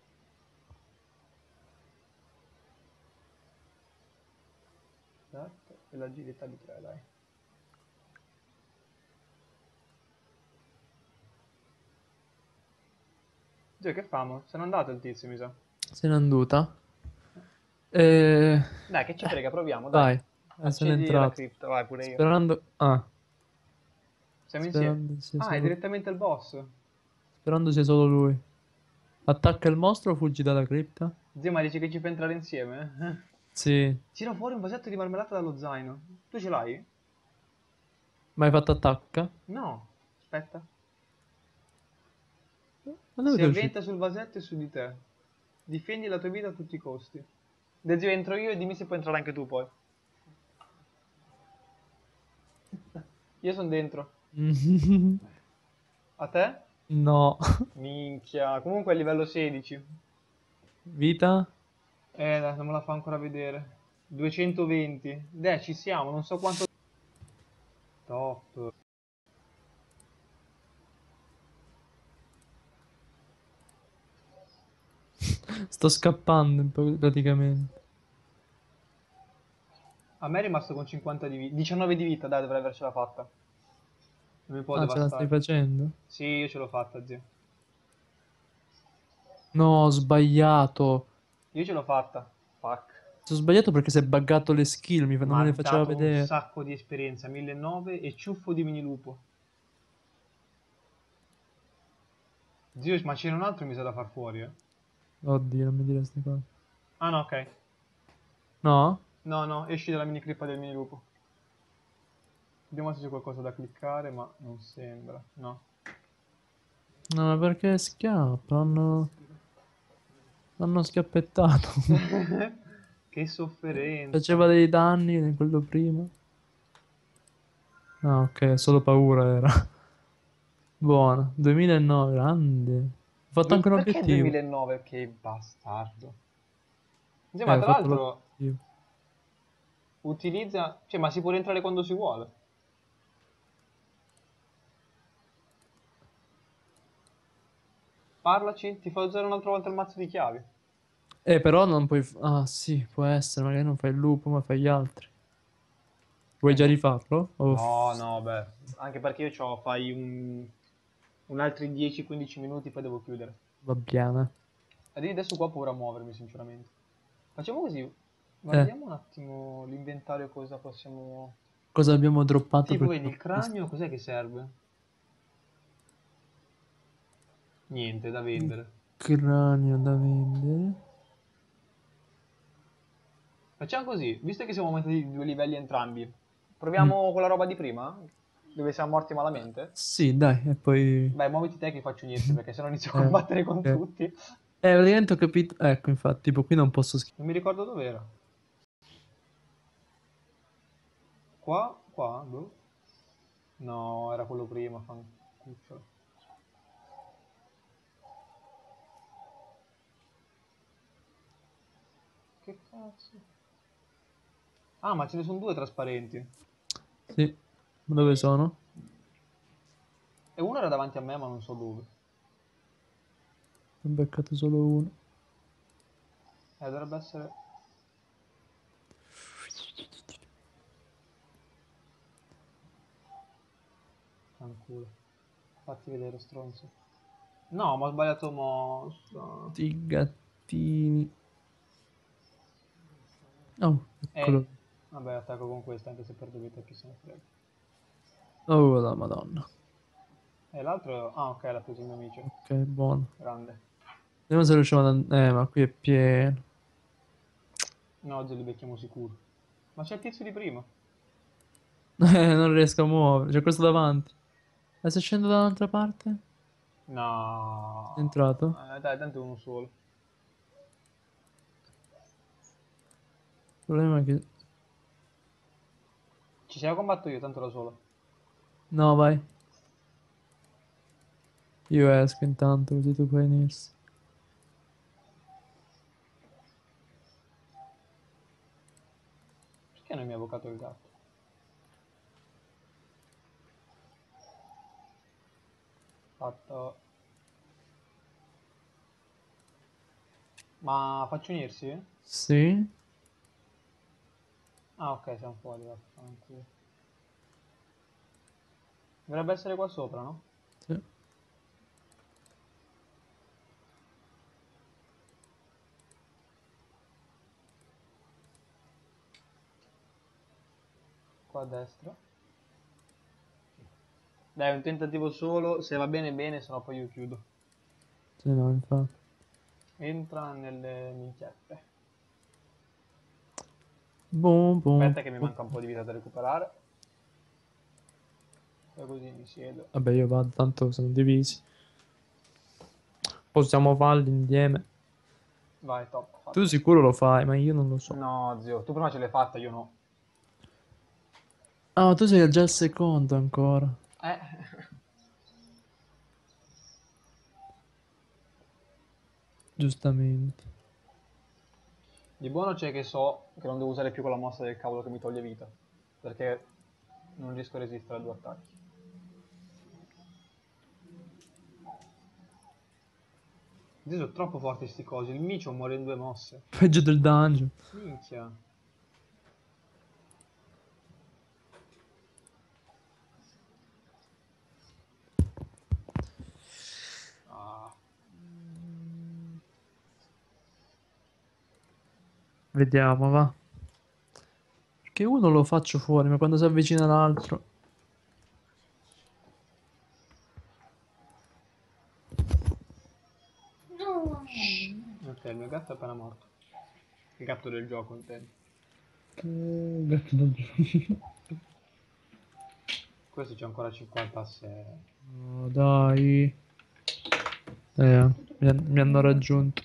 Esatto, e l'agilità di tre, dai. Zio, che famo? Se n'è andato il tizio, mi sa.
Se n'è anduta. Eh...
Dai, che ci frega, proviamo, dai.
Vai. Eh, se n'è
Accedi la
entrato.
cripta, vai pure io.
Sperando... Ah.
Siamo insieme.
Sperando sia,
Ah, è
solo...
direttamente il boss.
Sperando sia solo lui. Attacca il mostro o fuggi dalla cripta?
Zio, ma dici che ci fa entrare insieme?
Sì.
Tira fuori un vasetto di marmellata dallo zaino. Tu ce l'hai?
Ma hai fatto attacca?
No. Aspetta.
Ma dove
Si
sei uscito?
avventa sul vasetto e su di te. Difendi la tua vita a tutti i costi. De zio, entro io e dimmi se puoi entrare anche tu poi. Io sono dentro. A te?
No.
Minchia. Comunque è livello sedici.
Vita?
Eh, dai, non me la fa ancora vedere. duecentoventi. Deh, ci siamo, non so quanto... Top.
Sto scappando in- praticamente.
A me è rimasto con cinquanta di vita. diciannove di vita, dai, dovrei avercela fatta. Non mi può
Ah, ce la stai
devastare.
facendo?
Sì, io ce l'ho fatta, zio.
No, ho sbagliato.
Io ce l'ho fatta. Fuck.
Ho sbagliato perché si è buggato le skill, mi fa- non
Ma
me
ha
le faceva
dato un
vedere.
sacco di esperienza. millenovecento e ciuffo di minilupo. Zio, ma c'era un altro mi sa da far fuori, eh.
Oddio, non mi dire queste cose.
Ah, no, ok.
No?
No, no, esci dalla mini crippa del minilupo. Vediamo se c'è qualcosa da cliccare, ma non sembra. No.
No, ma perché scappa? Hanno... Hanno schiappettato.
Che sofferenza.
Faceva dei danni quello prima. Ah, ok, solo paura era. Buona. duemilanove, grande. Ho fatto
Du-
anche un
Perché
obiettivo.
duemilanove? Che bastardo. Sì,
Eh,
ma
ho
tra
fatto
l'altro
l'obiettivo.
utilizza... Cioè, ma si può rientrare quando si vuole. Parlaci, ti fa usare un'altra volta il mazzo di chiavi.
Eh, però non puoi... f- Ah, sì, può essere. Magari non fai il lupo, ma fai gli altri. Vuoi
Eh,
già
boh.
rifarlo? O
No,
f-
no, beh. Anche perché io c'ho, fai un... un altri dieci quindici minuti, poi devo chiudere.
Va bene.
E adesso qua ho paura a muovermi, sinceramente. Facciamo così.
Eh,
Guardiamo un attimo l'inventario, cosa possiamo...
cosa abbiamo droppato
Tipo,
per
vedi, il
questo?
cranio, cos'è che serve? Niente, da
Il
vendere.
cranio da vendere.
Facciamo così, visto che siamo aumentati di due livelli entrambi,
Mm.
proviamo quella roba di prima? Dove siamo morti malamente?
Sì, dai, e poi...
Beh, muoviti te che faccio niente, perché sennò inizio a
Eh,
combattere con
ok.
tutti.
Eh, praticamente ho capito... Ecco, infatti, tipo qui non posso schiacciare.
Non mi ricordo dov'era. Qua? Qua? Boh. No, era quello prima, fancuccio. Che cazzo? Ah, ma ce ne sono due trasparenti.
Sì. Ma dove sono?
E uno era davanti a me, ma non so dove.
Ho beccato solo uno.
Eh, dovrebbe essere... Fanculo. Fatti vedere, stronzo. No, ma ho sbagliato mossa.
Sti gattini. Oh,
Eh,
eccolo.
vabbè, attacco con questa, anche se perdo vita, chi se ne frega.
Oh, la madonna.
E l'altro... Ah, ok, l'ha preso il mio amico.
Ok, buono.
Grande.
Vediamo se riusciamo ad... Eh, ma qui è pieno.
No, oggi li becchiamo sicuro. Ma c'è il tizio di prima.
Eh, non riesco a muovere. C'è questo davanti. E se scendo dall'altra parte? È
No.
entrato?
Eh, dai, tanto è uno solo.
Il problema è che...
Ci siamo combatto io, tanto da solo.
No, vai. Io esco intanto, così tu puoi venirsi.
Perché non mi ha avvocato il gatto? Fatto. Ma faccio unirsi?
Sì?
Ah, ok, siamo fuori. Vaffanculo. Dovrebbe essere qua sopra, no?
Sì.
Qua a destra. Dai, un tentativo solo. Se va bene, bene, sennò poi io chiudo.
Sì, no, infatti.
Entra nelle minchiette.
Boom, boom.
Aspetta che mi manca un po' di vita da recuperare. E così mi siedo.
Vabbè, io vado, tanto sono divisi. Possiamo farli insieme.
Vai, top.
Tu
Fatto.
sicuro lo fai, ma io non lo so.
No, zio, tu prima ce l'hai fatta, io no.
Ah, tu sei già al secondo ancora.
Eh.
Giustamente.
Di buono c'è che so che non devo usare più quella mossa del cavolo che mi toglie vita. Perché non riesco a resistere a due attacchi. Io sono troppo forti sti cosi. Il micio muore in due mosse.
Peggio del dungeon.
Minchia. Ah.
Vediamo, va. Perché uno lo faccio fuori, ma quando si avvicina l'altro...
Ok, il mio gatto è appena morto. Il gatto del gioco, intendo.
Che gatto da gioco.
Questo c'è ancora cinquantasei.
Oh, dai. Eh, mi, mi hanno raggiunto.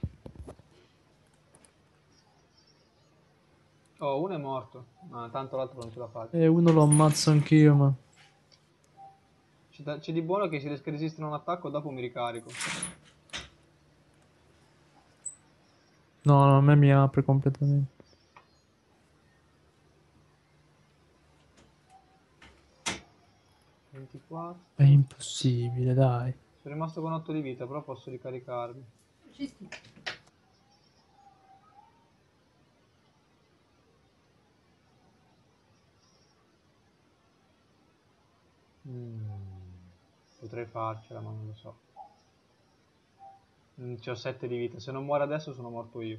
Oh, uno è morto. Ma tanto l'altro non ce la faccio.
E uno lo ammazzo anch'io, ma...
C'è da- c'è di buono che se riesco a resistere a un attacco dopo mi ricarico.
No, no, a me mi apre completamente.
ventiquattro.
È impossibile, dai.
Sono rimasto con otto di vita, però posso ricaricarmi. Mm, Potrei farcela, ma non lo so. Mm, C'ho sette di vita. Se non muore adesso sono morto io.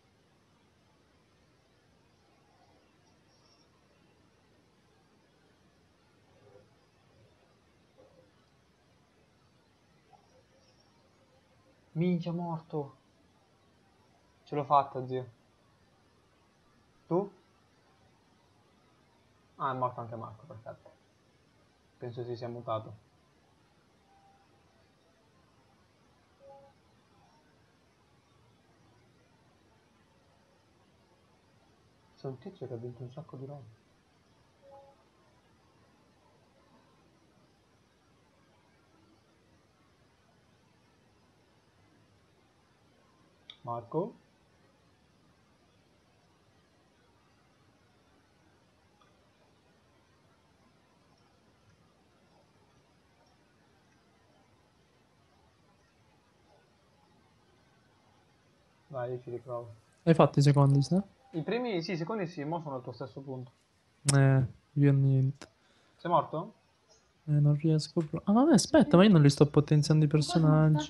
Minchia, morto. Ce l'ho fatta, zio. Tu? Ah, è morto anche Marco, perfetto. Penso si sia mutato. C'è un tizio che ha vinto un sacco di roba. Marco? Vai, io ci riprovo.
Hai fatto i secondi, sa?
I primi, sì, i secondi sì, mo sono al tuo stesso punto.
Eh, io niente.
Sei morto?
Eh, non riesco proprio. Ah, vabbè, aspetta, ma io non li sto potenziando i personaggi.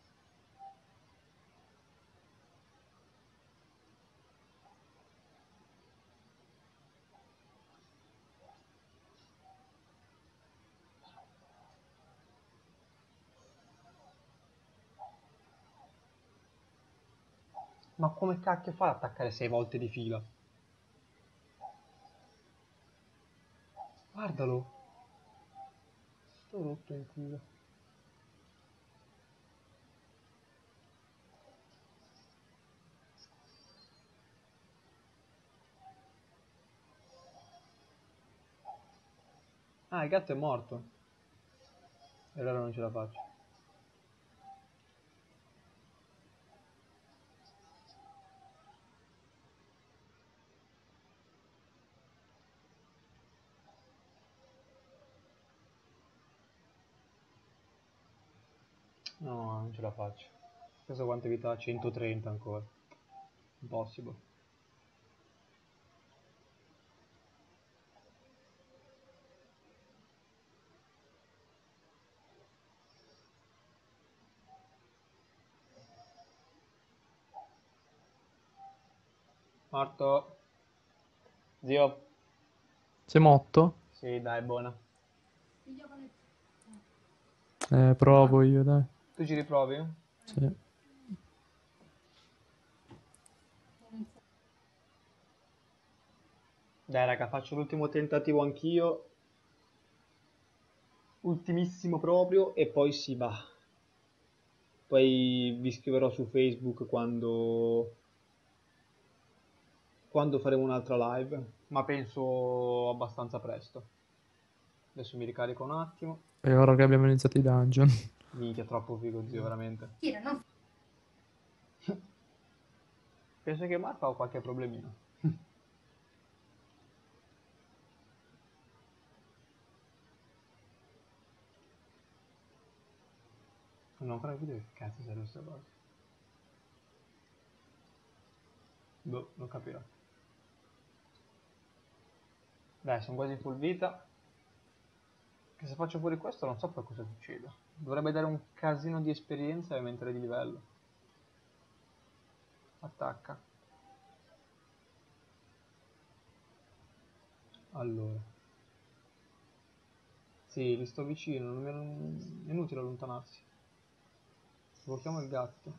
Ma come cacchio fa ad attaccare sei volte di fila? Guardalo. Sto rotto in culo. Ah, il gatto è morto. E allora non ce la faccio. No, non ce la faccio. Questo quante vita ha? centotrenta ancora. Impossible. Morto. Zio.
Sei morto?
Sì, dai, buona.
Eh, provo io, dai.
Tu ci riprovi?
Sì.
Dai, raga, faccio l'ultimo tentativo anch'io. Ultimissimo proprio e poi si va. Poi vi scriverò su Facebook quando quando faremo un'altra live, ma penso abbastanza presto. Adesso mi ricarico un attimo.
E ora che abbiamo iniziato i dungeon.
Minchia, troppo figo, zio, veramente. Penso che Marco ha qualche problemino. Non ho ancora capito che cazzo serve questa cosa. Boh, non capirò. Dai, sono quasi full vita. Che se faccio fuori questo non so poi cosa succede. Dovrebbe dare un casino di esperienza e aumentare di livello. Attacca. Allora. Sì, li sto vicino, non mi- è inutile allontanarsi. Evochiamo il gatto.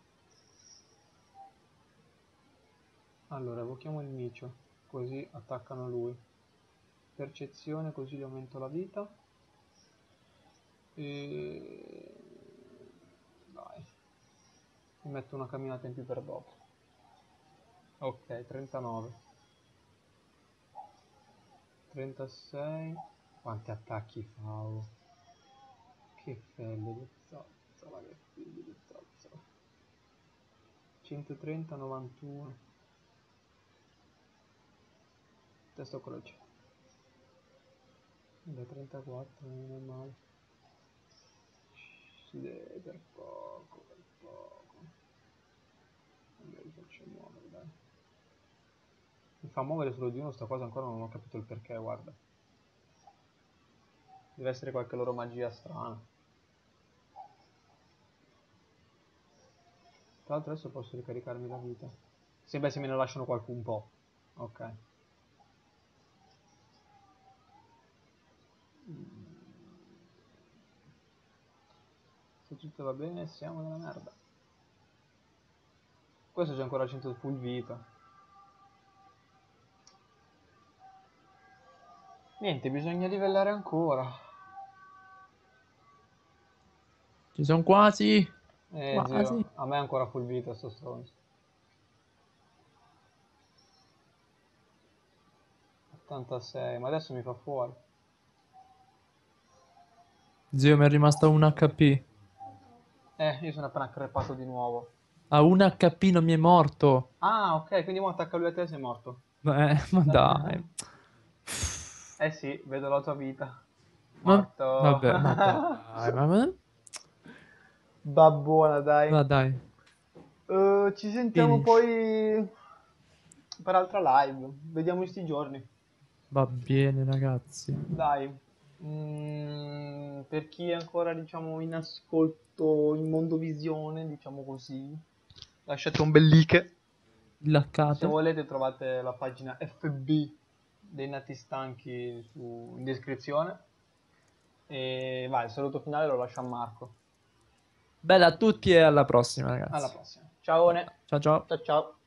Allora, evochiamo il micio, così attaccano lui. Percezione, così gli aumento la vita. E... Dai. Mi metto una camminata in più per dopo. Ok, trentanove. trentasei. Quanti attacchi fa? Oh. Che felle di zozzola, che figli di zozzola. centotrenta, novantuno. Testo croce. Da trentaquattro non è male. Si deve per poco, per poco. Vabbè, li faccio muovere, dai. Mi fa muovere solo di uno sta cosa, ancora non ho capito il perché, guarda. Deve essere qualche loro magia strana. Tra l'altro adesso posso ricaricarmi la vita. Sì, beh, se me ne lasciano qualcun po'. Ok. Se tutto va bene, siamo nella merda. Questo c'è ancora cento full vita. Niente, bisogna livellare ancora.
Ci sono quasi.
Eh,
Quasi.
zio, a me è ancora full vita sto stronzo. ottantasei, ma adesso mi fa fuori.
Zio, mi è rimasta un H P.
Eh, io sono appena crepato di nuovo.
A un H P non mi è morto.
Ah, ok, quindi mo attacca lui a te e sei morto.
Eh, ma dai.
Eh sì, vedo la tua vita.
Ma,
Morto.
vabbè, ma dai, ma, ma,
Babbona, dai.
ma dai.
Eh, ci sentiamo
Finish.
poi per altra live. Vediamo in sti giorni.
Va bene, ragazzi.
Dai. Mm, per chi è ancora, diciamo, in ascolto in Mondovisione, diciamo così, lasciate un bel like. Se
Laccate.
volete trovate la pagina F B dei Nati Stanchi su- in descrizione. E vai, il saluto finale lo lascio a Marco.
Bella a tutti e alla prossima,
Alla
ragazzi.
prossima. Ciao.
Ciao ciao.
Ciao ciao.